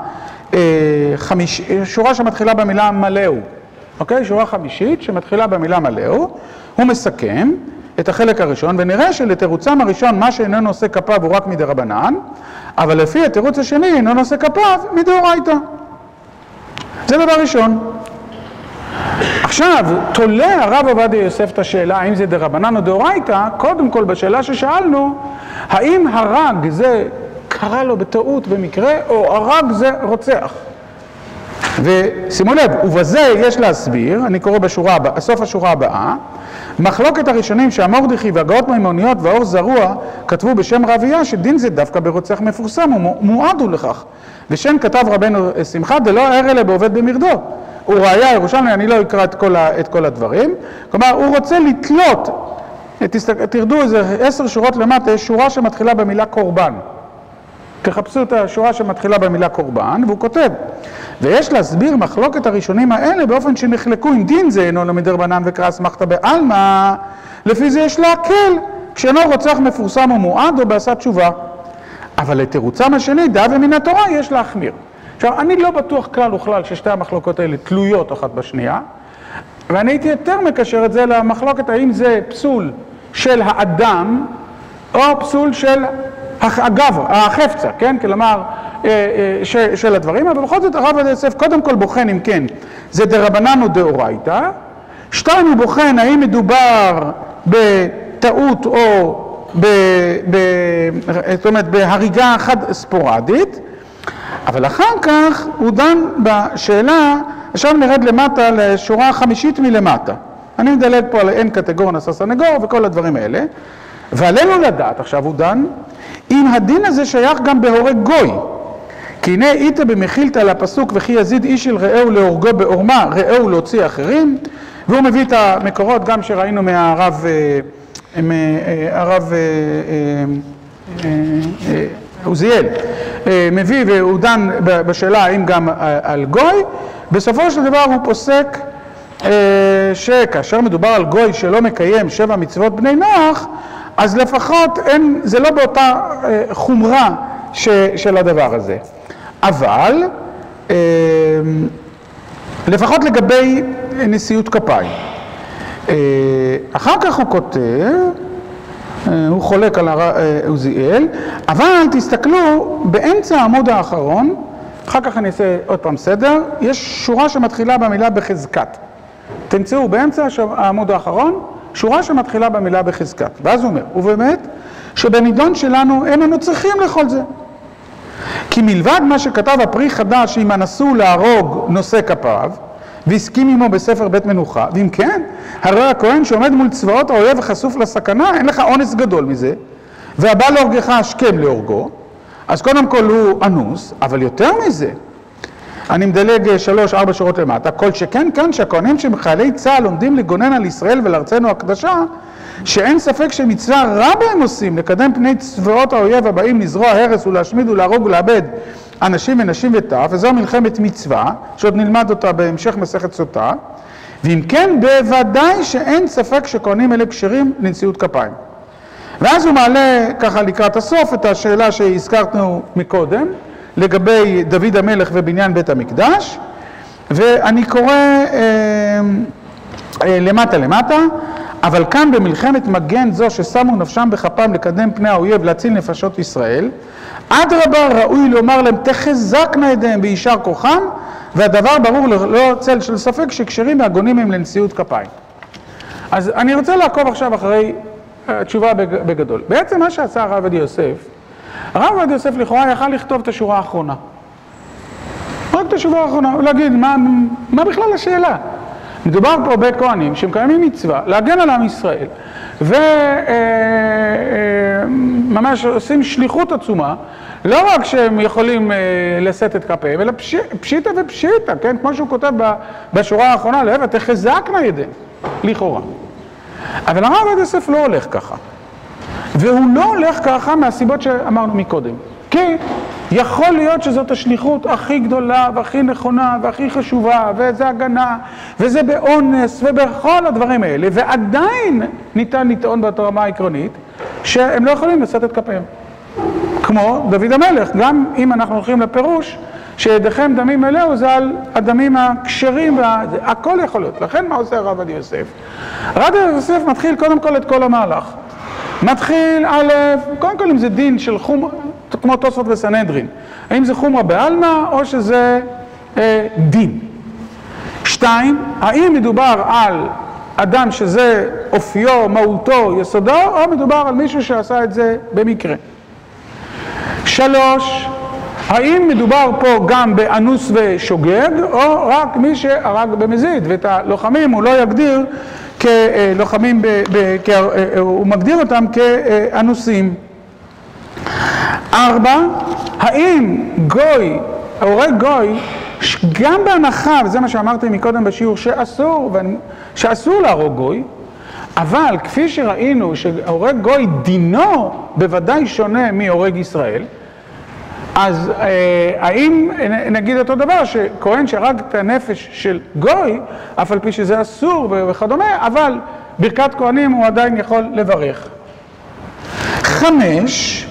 שורה שמתחילה במילה מלאו, אוקיי? שורה חמישית שמתחילה במילה מלאו, הוא מסכם את החלק הראשון, ונראה שלתירוצם הראשון, מה שאינו נושא כפיו הוא רק מדרבנן, אבל לפי התירוץ השני, אינו נושא כפיו מדאורייתא. זה דבר ראשון. עכשיו, תולה הרב עובדיה יוסף את השאלה, האם זה דרבנן או דאורייתא, קודם כל בשאלה ששאלנו, האם הרג זה קרה לו בטעות במקרה, או הרג זה רוצח. ושימו לב, ובזה יש להסביר, אני קורא סוף השורה הבאה, מחלוקת הראשונים שהמורדכי והגאות מימוניות והאור זרוע כתבו בשם רבייה שדין זה דווקא ברוצח מפורסם ומועדו לכך. ושן כתב רבנו שמחה דלא ער אלה בעובד במרדו. הוא ראיה ירושלמי, אני לא אקרא את כל הדברים. כלומר, הוא רוצה לתלות, תרדו איזה 10 שורות למטה, יש שורה שמתחילה במילה קורבן. תחפשו את השורה שמתחילה במילה קורבן, והוא כותב, ויש להסביר מחלוקת הראשונים האלה באופן שנחלקו עם דין זה אינו מדרבנן וקרא אסמכתא בעלמא, לפי זה יש להקל, כשאינו רוצח מפורסם או מועד או בעשה תשובה. אבל לתירוצם השני, דעה ומן התורה, יש להחמיר. עכשיו, אני לא בטוח כלל וכלל ששתי המחלוקות האלה תלויות אחת בשנייה, ואני הייתי יותר מקשר את זה למחלוקת האם זה פסול של האדם, או פסול של הגבר, החפצה, כן? כלומר, של הדברים, אבל בכל זאת הרב עובדיה יוסף קודם כל בוחן אם כן, זה דרבנן או דאורייתא, 2 הוא בוחן האם מדובר בטעות או זאת אומרת, בהריגה אחת ספורדית, אבל אחר כך הוא דן בשאלה, עכשיו נרד למטה לשורה חמישית מלמטה. אני מדלג פה על אין קטגור נשא סנגור וכל הדברים האלה, ועלינו לדעת, עכשיו הוא דן, אם הדין הזה שייך גם בהורג גוי, כי הנה איתה במחילתא לפסוק וכי יזיד איש אל רעהו להורגו בעורמה, רעהו להוציא אחרים, והוא מביא את המקורות גם שראינו מהרב עוזיאל, מביא והוא דן בשאלה האם גם על גוי. בסופו של דבר הוא פוסק שכאשר מדובר על גוי שלא מקיים 7 מצוות בני נוח, אז לפחות זה לא באותה חומרה של הדבר הזה. אבל לפחות לגבי נשיאות כפיים. אחר כך הוא כותב, הוא חולק על עוזיאל, אבל תסתכלו באמצע העמוד האחרון, אחר כך אני אעשה עוד פעם סדר, יש שורה שמתחילה במילה בחזקת. תמצאו באמצע העמוד האחרון, שורה שמתחילה במילה בחזקת. ואז הוא אומר, ובאמת, שבנידון שלנו איננו צריכים לכל זה. כי מלבד מה שכתב הפרי חדש, אם אנסו להרוג נושא כפיו, והסכים עמו בספר בית מנוחה, ואם כן, הרי הכהן שעומד מול צבאות האויב וחשוף לסכנה, אין לך אונס גדול מזה, והבא להורגך השכם להורגו, אז קודם כל הוא אנוס, אבל יותר מזה, אני מדלג 3-4 שורות למטה, כל שכן כאן שהכהנים שמחיילי צה"ל עומדים לגונן על ישראל ולארצנו הקדשה, שאין ספק שמצווה רבה הם עושים לקדם פני צבאות האויב הבאים לזרוע הרס ולהשמיד ולהרוג ולאבד אנשים ונשים וטף, וזו מלחמת מצווה, שעוד נלמד אותה בהמשך מסכת סוטה, ואם כן, בוודאי שאין ספק שכהנים אלה כשרים לנשיאות כפיים. ואז הוא מעלה ככה לקראת הסוף את השאלה שהזכרנו מקודם, לגבי דוד המלך ובניין בית המקדש, ואני קורא למטה, אבל כאן במלחמת מגן זו ששמו נפשם בכפם לקדם פני האויב להציל נפשות ישראל, אדרבה ראוי לומר להם תחזקנה ידיהם בישר כוחם, והדבר ברור לא צל של ספק שכשרים והגונים הם לנשיאות כפיים. אז אני רוצה לעקוב עכשיו אחרי התשובה בגדול. בעצם מה שעשה הרב עובדיה יוסף, הרב עובדיה יוסף לכאורה יכל לכתוב את השורה האחרונה. רק את השורה האחרונה, ולהגיד מה בכלל השאלה. מדובר פה בכהנים שמקיימים מצווה להגן על עם ישראל, וממש עושים שליחות עצומה, לא רק שהם יכולים לשאת את כפיהם, אלא פשיטה ופשיטה, כן? כמו שהוא כותב בשורה האחרונה, להבא, תחזקנה ידיהם, לכאורה. אבל הרב עובדיה יוסף לא הולך ככה. והוא לא הולך ככה מהסיבות שאמרנו מקודם. כי יכול להיות שזאת השליחות הכי גדולה והכי נכונה והכי חשובה, וזה הגנה, וזה באונס, ובכל הדברים האלה, ועדיין ניתן לטעון ברמה העקרונית שהם לא יכולים לשאת את כפיהם. כמו דוד המלך, גם אם אנחנו הולכים לפירוש, שידיכם דמים מלאו זה על הדמים הכשרים, הכל יכול להיות. לכן מה עושה הרב עובדיה יוסף? הרב עובדיה יוסף מתחיל קודם כל את כל המהלך. מתחיל א', קודם כל אם זה דין של חומרה, כמו תוספות וסנהדרין, האם זה חומרה בעלמא או שזה דין. 2, האם מדובר על אדם שזה אופיו, מהותו, יסודו, או מדובר על מישהו שעשה את זה במקרה. 3, האם מדובר פה גם באנוס ושוגג, או רק מי שהרג במזיד, ואת הלוחמים הוא לא יגדיר כלוחמים, הוא מגדיר אותם כאנוסים. 4, האם גוי, הורג גוי, גם בהנחה, וזה מה שאמרתי מקודם בשיעור, שאסור להרוג גוי, אבל כפי שראינו שהורג גוי דינו בוודאי שונה מהורג ישראל, אז האם נגיד אותו דבר שכהן שהרג את הנפש של גוי, אף על פי שזה אסור וכדומה, אבל ברכת כהנים הוא עדיין יכול לברך. 5,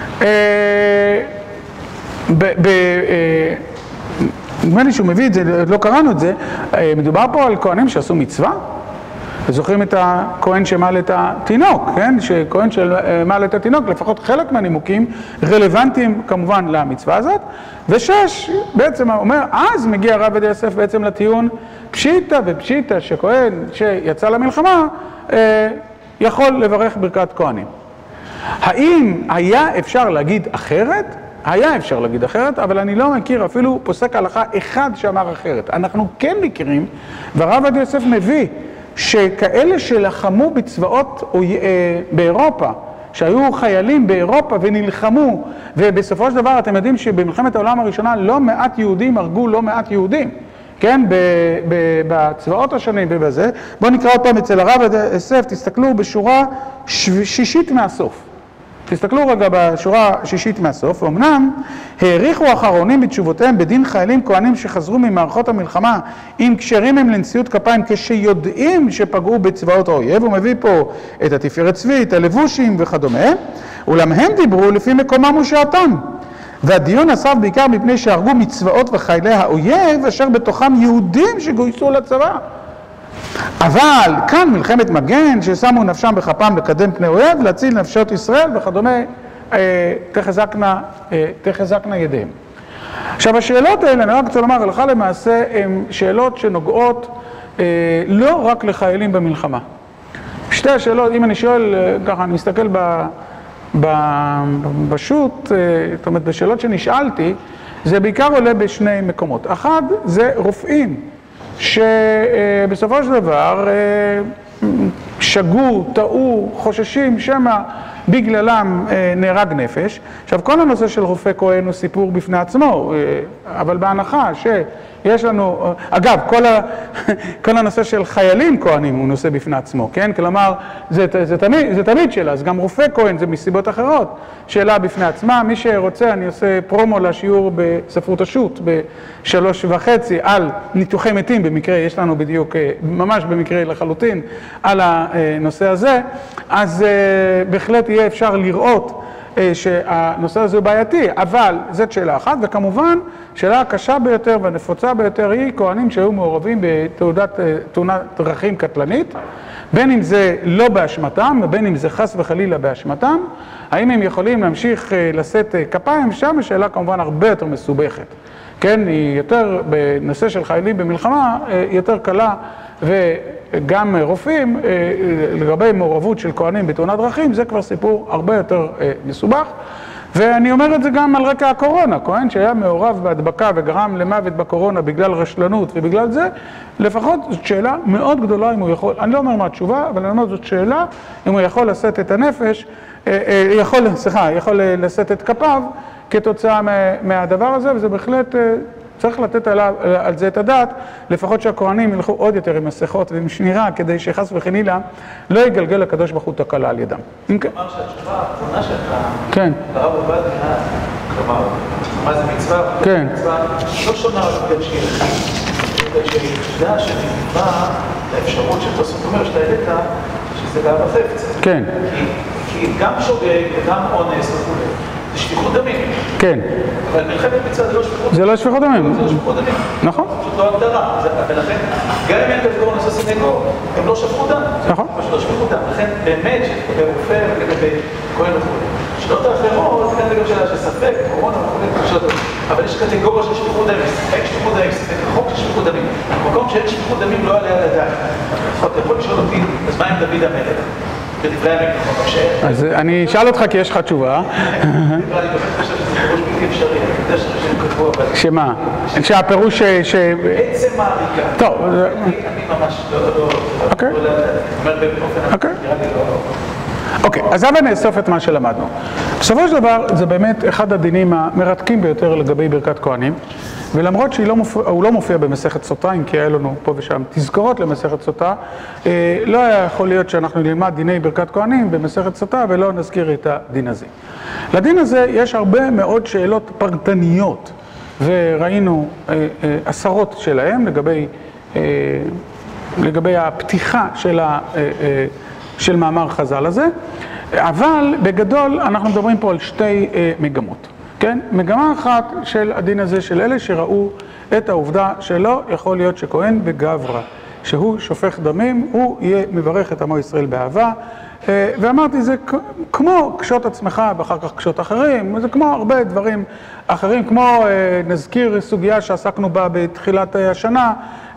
נדמה לי שהוא מביא את זה, לא קראנו את זה, מדובר פה על כהנים שעשו מצווה, וזוכרים את הכהן שמעל את התינוק, כן? שכהן שמעל את התינוק, לפחות חלק מהנימוקים רלוונטיים כמובן למצווה הזאת. 6, בעצם אומר, אז מגיע הרב עובדיה יוסף בעצם לטיעון פשיטה ופשיטה שכהן שיצא למלחמה יכול לברך ברכת כהנים. האם היה אפשר להגיד אחרת? היה אפשר להגיד אחרת, אבל אני לא מכיר אפילו פוסק הלכה אחד שאמר אחרת. אנחנו כן מכירים, והרב עובדיה יוסף מביא, שכאלה שלחמו בצבאות באירופה, שהיו חיילים באירופה ונלחמו, ובסופו של דבר אתם יודעים שבמלחמת העולם הראשונה לא מעט יהודים הרגו לא מעט יהודים, כן, בצבאות השונים ובזה. בואו נקרא עוד פעם אצל הרב עובדיה יוסף, תסתכלו בשורה שישית מהסוף. תסתכלו רגע בשורה השישית מהסוף, אמנם העריכו האחרונים בתשובותיהם בדין חיילים כהנים שחזרו ממערכות המלחמה עם קשרים הם לנשיאות כפיים כשיודעים שפגעו בצבאות האויב, הוא מביא פה את התפארת צבי, את הלבושים וכדומה, אולם הם דיברו לפי מקומם ושעתם, והדיון אסף בעיקר מפני שהרגו מצבאות וחיילי האויב אשר בתוכם יהודים שגויסו לצבא. אבל כאן מלחמת מגן ששמו נפשם בכפם לקדם פני אויב, להציל נפשות ישראל וכדומה, תחזקנה ידיהם. עכשיו השאלות האלה, אני רק רוצה לומר, הלכה למעשה הן שאלות שנוגעות לא רק לחיילים במלחמה. שתי השאלות, אם אני שואל, ככה אני מסתכל בשו"ת, זאת אומרת בשאלות שנשאלתי, זה בעיקר עולה בשני מקומות. אחד זה רופאים, שבסופו של דבר שגו, טעו, חוששים שמא בגללם נהרג נפש. עכשיו כל הנושא של רופא כהן הוא סיפור בפני עצמו, אבל בהנחה שיש לנו, אגב כל הנושא של חיילים כהנים הוא נושא בפני עצמו, כן? כלומר זה תמיד שאלה, אז גם רופא כהן זה מסיבות אחרות, שאלה בפני עצמה. מי שרוצה, אני עושה פרומו לשיעור בספרות השו"ת ב3:30 על ניתוחי מתים, במקרה יש לנו בדיוק, ממש במקרה לחלוטין, על הנושא הזה, אז בהחלט יהיה אפשר לראות שהנושא הזה הוא בעייתי, אבל זאת שאלה אחת, וכמובן שאלה הקשה ביותר והנפוצה ביותר היא כהנים שהיו מעורבים בתאונת דרכים קטלנית, בין אם זה לא באשמתם ובין אם זה חס וחלילה באשמתם, האם הם יכולים להמשיך לשאת כפיים? שם השאלה כמובן הרבה יותר מסובכת, כן, היא יותר בנושא של חיילים במלחמה יותר קלה, וגם רופאים לגבי מעורבות של כהנים בתאונת דרכים זה כבר סיפור הרבה יותר מסובך. ואני אומר את זה גם על רקע הקורונה, כהן שהיה מעורב בהדבקה וגרם למוות בקורונה בגלל רשלנות ובגלל זה, לפחות זאת שאלה מאוד גדולה אם הוא יכול, אני לא אומר מה התשובה, אבל אני אומר זאת שאלה אם הוא יכול לשאת את הנפש, יכול לשאת את כפיו כתוצאה מהדבר הזה, וזה בהחלט צריך לתת על זה את הדעת, לפחות שהכהנים ילכו עוד יותר עם מסכות ועם שמירה, כדי שחס וחלילה לא יגלגל הקדוש ברוך הוא תקלה על ידם. כלומר שהתשובה האחרונה שלך, הרב עובדיה, כלומר, מה זה מצווה? כן. מצווה לא שונה רק בגלל שהיא יחידה שנקבע לאפשרות שתוספות אומר שאתה העלית, שזה גם החפץ. כן. כי גם שוגג וגם אונס וכו'. זה שפיכות דמים. כן. אבל מלחמת מצווה זה לא שפיכות דמים. זה לא שפיכות דמים. זה לא שפיכות דמים. נכון. זאת לא הגדרה. ולכן, גם אם אין קטגור נושא סנגור, הם לא שפכו דם. נכון. פשוט לא שפיכו דם. לכן, באמת, שתקבל רופא ולגבי כהן וכו'. שאלות האחרות, זה כאן לגבי שאלה של ספק, קורונה וכו'. אבל יש קטגוריה של שפיכות דמים. אין שפיכות דמים, זה רחוק של שפיכות דמים. במקום שאין שפיכות דמים לא עליה לדעת. אתה יכול לשאול אותי, אז מה עם דוד המלך? בדברי הימים, אז אני אשאל אותך כי יש לך תשובה. אני באמת חושב שזה פירוש בלתי אפשרי, אני יודע שהם כתבו אבל... שמה? שהפירוש בעצם מעריקה. טוב. אני ממש לא... אוקיי. אומר באופן... נראה לי לא... אוקיי, אז הבה נאסוף את מה שלמדנו. בסופו של דבר זה באמת אחד הדינים המרתקים ביותר לגבי ברכת כהנים, ולמרות שהוא לא מופיע במסכת סוטה, אם כי היה לנו פה ושם תזכורות למסכת סוטה, לא היה יכול להיות שאנחנו נלמד דיני ברכת כהנים במסכת סוטה ולא נזכיר את הדין הזה. לדין הזה יש הרבה מאוד שאלות פרטניות, וראינו עשרות שלהם לגבי הפתיחה של מאמר חז"ל הזה, אבל בגדול אנחנו מדברים פה על שתי מגמות. כן? מגמה אחת של הדין הזה של אלה שראו את העובדה שלא יכול להיות שכהן בגברא, שהוא שופך דמים, הוא יהיה מברך את עמו ישראל באהבה, ואמרתי זה כמו קשות עצמך ואחר כך קשות אחרים, זה כמו הרבה דברים אחרים, כמו נזכיר סוגיה שעסקנו בה בתחילת השנה,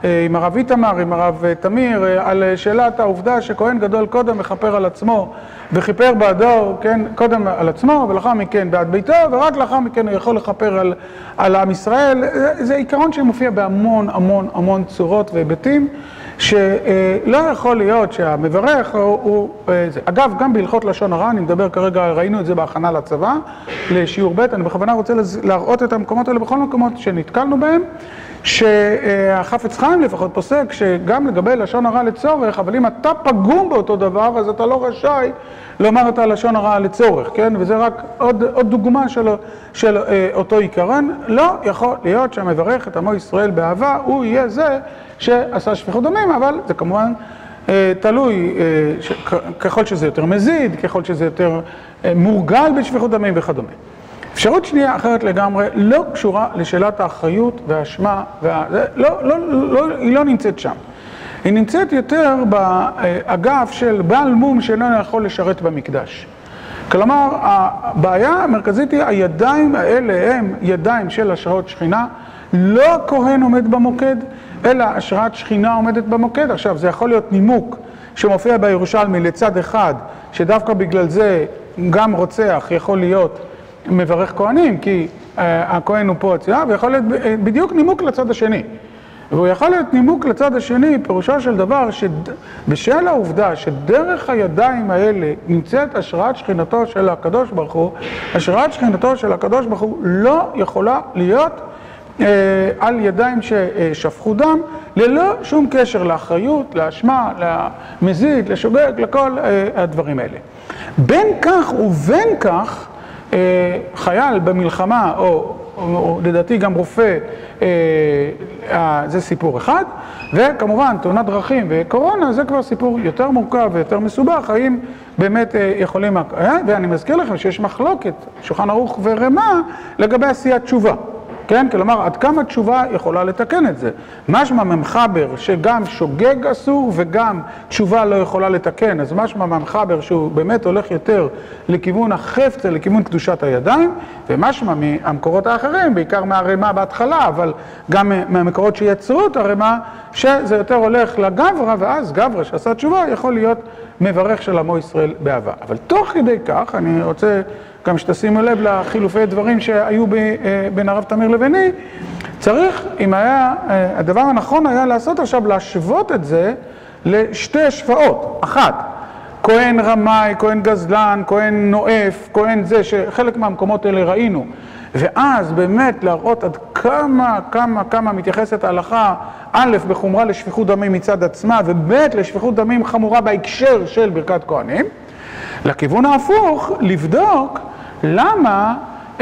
עם הרב איתמר, עם הרב תמיר, על שאלת העובדה שכהן גדול קודם מכפר על עצמו וכיפר בעדו, כן, קודם על עצמו ולאחר מכן בעד ביתו, ורק לאחר מכן הוא יכול לכפר על עם ישראל. זה עיקרון שמופיע בהמון המון המון צורות והיבטים, שלא יכול להיות שהמברך הוא זה. אגב, גם בהלכות לשון הרע, אני מדבר כרגע, ראינו את זה בהכנה לצבא, לשיעור ב', אני בכוונה רוצה להראות את המקומות האלה בכל מקומות שנתקלנו בהם, שהחפץ חיים לפחות פוסק שגם לגבי לשון הרע לצורך, אבל אם אתה פגום באותו דבר, אז אתה לא רשאי לומר את הלשון הרע לצורך, כן? וזה רק עוד דוגמה של אותו עיקרון. לא יכול להיות שהמברך את עמו ישראל באהבה, הוא יהיה זה שעשה שפיכות דמים, אבל זה כמובן תלוי, ככל שזה יותר מזיד, ככל שזה יותר מורגל בשפיכות דמים וכדומה. אפשרות שנייה אחרת לגמרי, לא קשורה לשאלת האחריות והאשמה, היא לא נמצאת שם. היא נמצאת יותר באגף של בעל מום שאינו יכול לשרת במקדש. כלומר, הבעיה המרכזית היא, הידיים האלה הם ידיים של השראות שכינה, לא הכהן עומד במוקד, אלא השראת שכינה עומדת במוקד. עכשיו, זה יכול להיות נימוק שמופיע בירושלמי לצד אחד, שדווקא בגלל זה גם רוצח יכול להיות מברך כהנים, כי הכהן הוא פה הצייה, ויכול להיות בדיוק נימוק לצד השני. והוא יכול להיות נימוק לצד השני, פירושו של דבר שבשל העובדה שדרך הידיים האלה נמצאת השראת שכינתו של הקדוש ברוך הוא, השראת שכינתו של הקדוש ברוך הוא לא יכולה להיות על ידיים ששפכו דם, ללא שום קשר לאחריות, לאשמה, למזיד, לשוגג, לכל הדברים האלה. בין כך ובין כך, חייל במלחמה, או לדעתי גם רופא, זה סיפור אחד, וכמובן תאונת דרכים וקורונה זה כבר סיפור יותר מורכב ויותר מסובך, האם באמת יכולים, ואני מזכיר לכם שיש מחלוקת, שולחן ערוך ורמה, לגבי עשיית תשובה. כן? כלומר, עד כמה תשובה יכולה לתקן את זה. משמע ממחבר שגם שוגג אסור וגם תשובה לא יכולה לתקן, אז משמע ממחבר שהוא באמת הולך יותר לכיוון החפץ, לכיוון קדושת הידיים, ומשמע מהמקורות האחרים, בעיקר מהרמה בהתחלה, אבל גם מהמקורות שיצרו את הרמה, שזה יותר הולך לגברה, ואז גברה שעשה תשובה יכול להיות מברך של עמו ישראל באהבה. אבל תוך כדי כך, אני רוצה גם שתשימו לב לחילופי דברים שהיו בין הרב תמיר לביני, צריך, אם היה, הדבר הנכון היה לעשות עכשיו, להשוות את זה לשתי השוואות. אחת, כהן רמאי, כהן גזלן, כהן נואף, כהן זה, שחלק מהמקומות האלה ראינו. ואז באמת להראות עד כמה מתייחסת ההלכה, א', בחומרה לשפיכות דמים מצד עצמה, וב', לשפיכות דמים חמורה בהקשר של ברכת כהנים. לכיוון ההפוך, לבדוק למה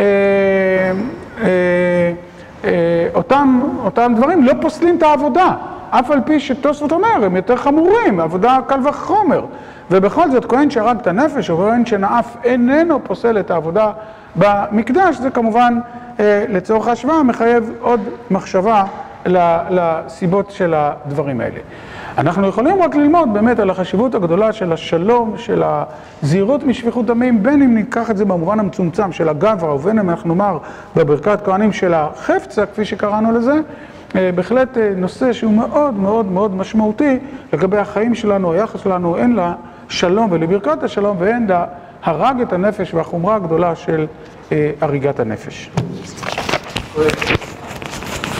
אותם דברים לא פוסלים את העבודה, אף על פי שתוספות אומר, הם יותר חמורים, עבודה קל וחומר. ובכל זאת, כהן שהרג את הנפש, או כהן שנאף איננו פוסל את העבודה במקדש, זה כמובן לצורך ההשוואה מחייב עוד מחשבה לסיבות של הדברים האלה. אנחנו יכולים רק ללמוד באמת על החשיבות הגדולה של השלום, של הזהירות משפיכות דמים, בין אם ניקח את זה במובן המצומצם של הגברה, ובין אם אנחנו נאמר בברכת כהנים של החפצה, כפי שקראנו לזה, בהחלט נושא שהוא מאוד מאוד מאוד משמעותי לגבי החיים שלנו, היחס שלנו, הן לשלום ולברכת השלום, והן להרג את הנפש והחומרה הגדולה של הריגת הנפש.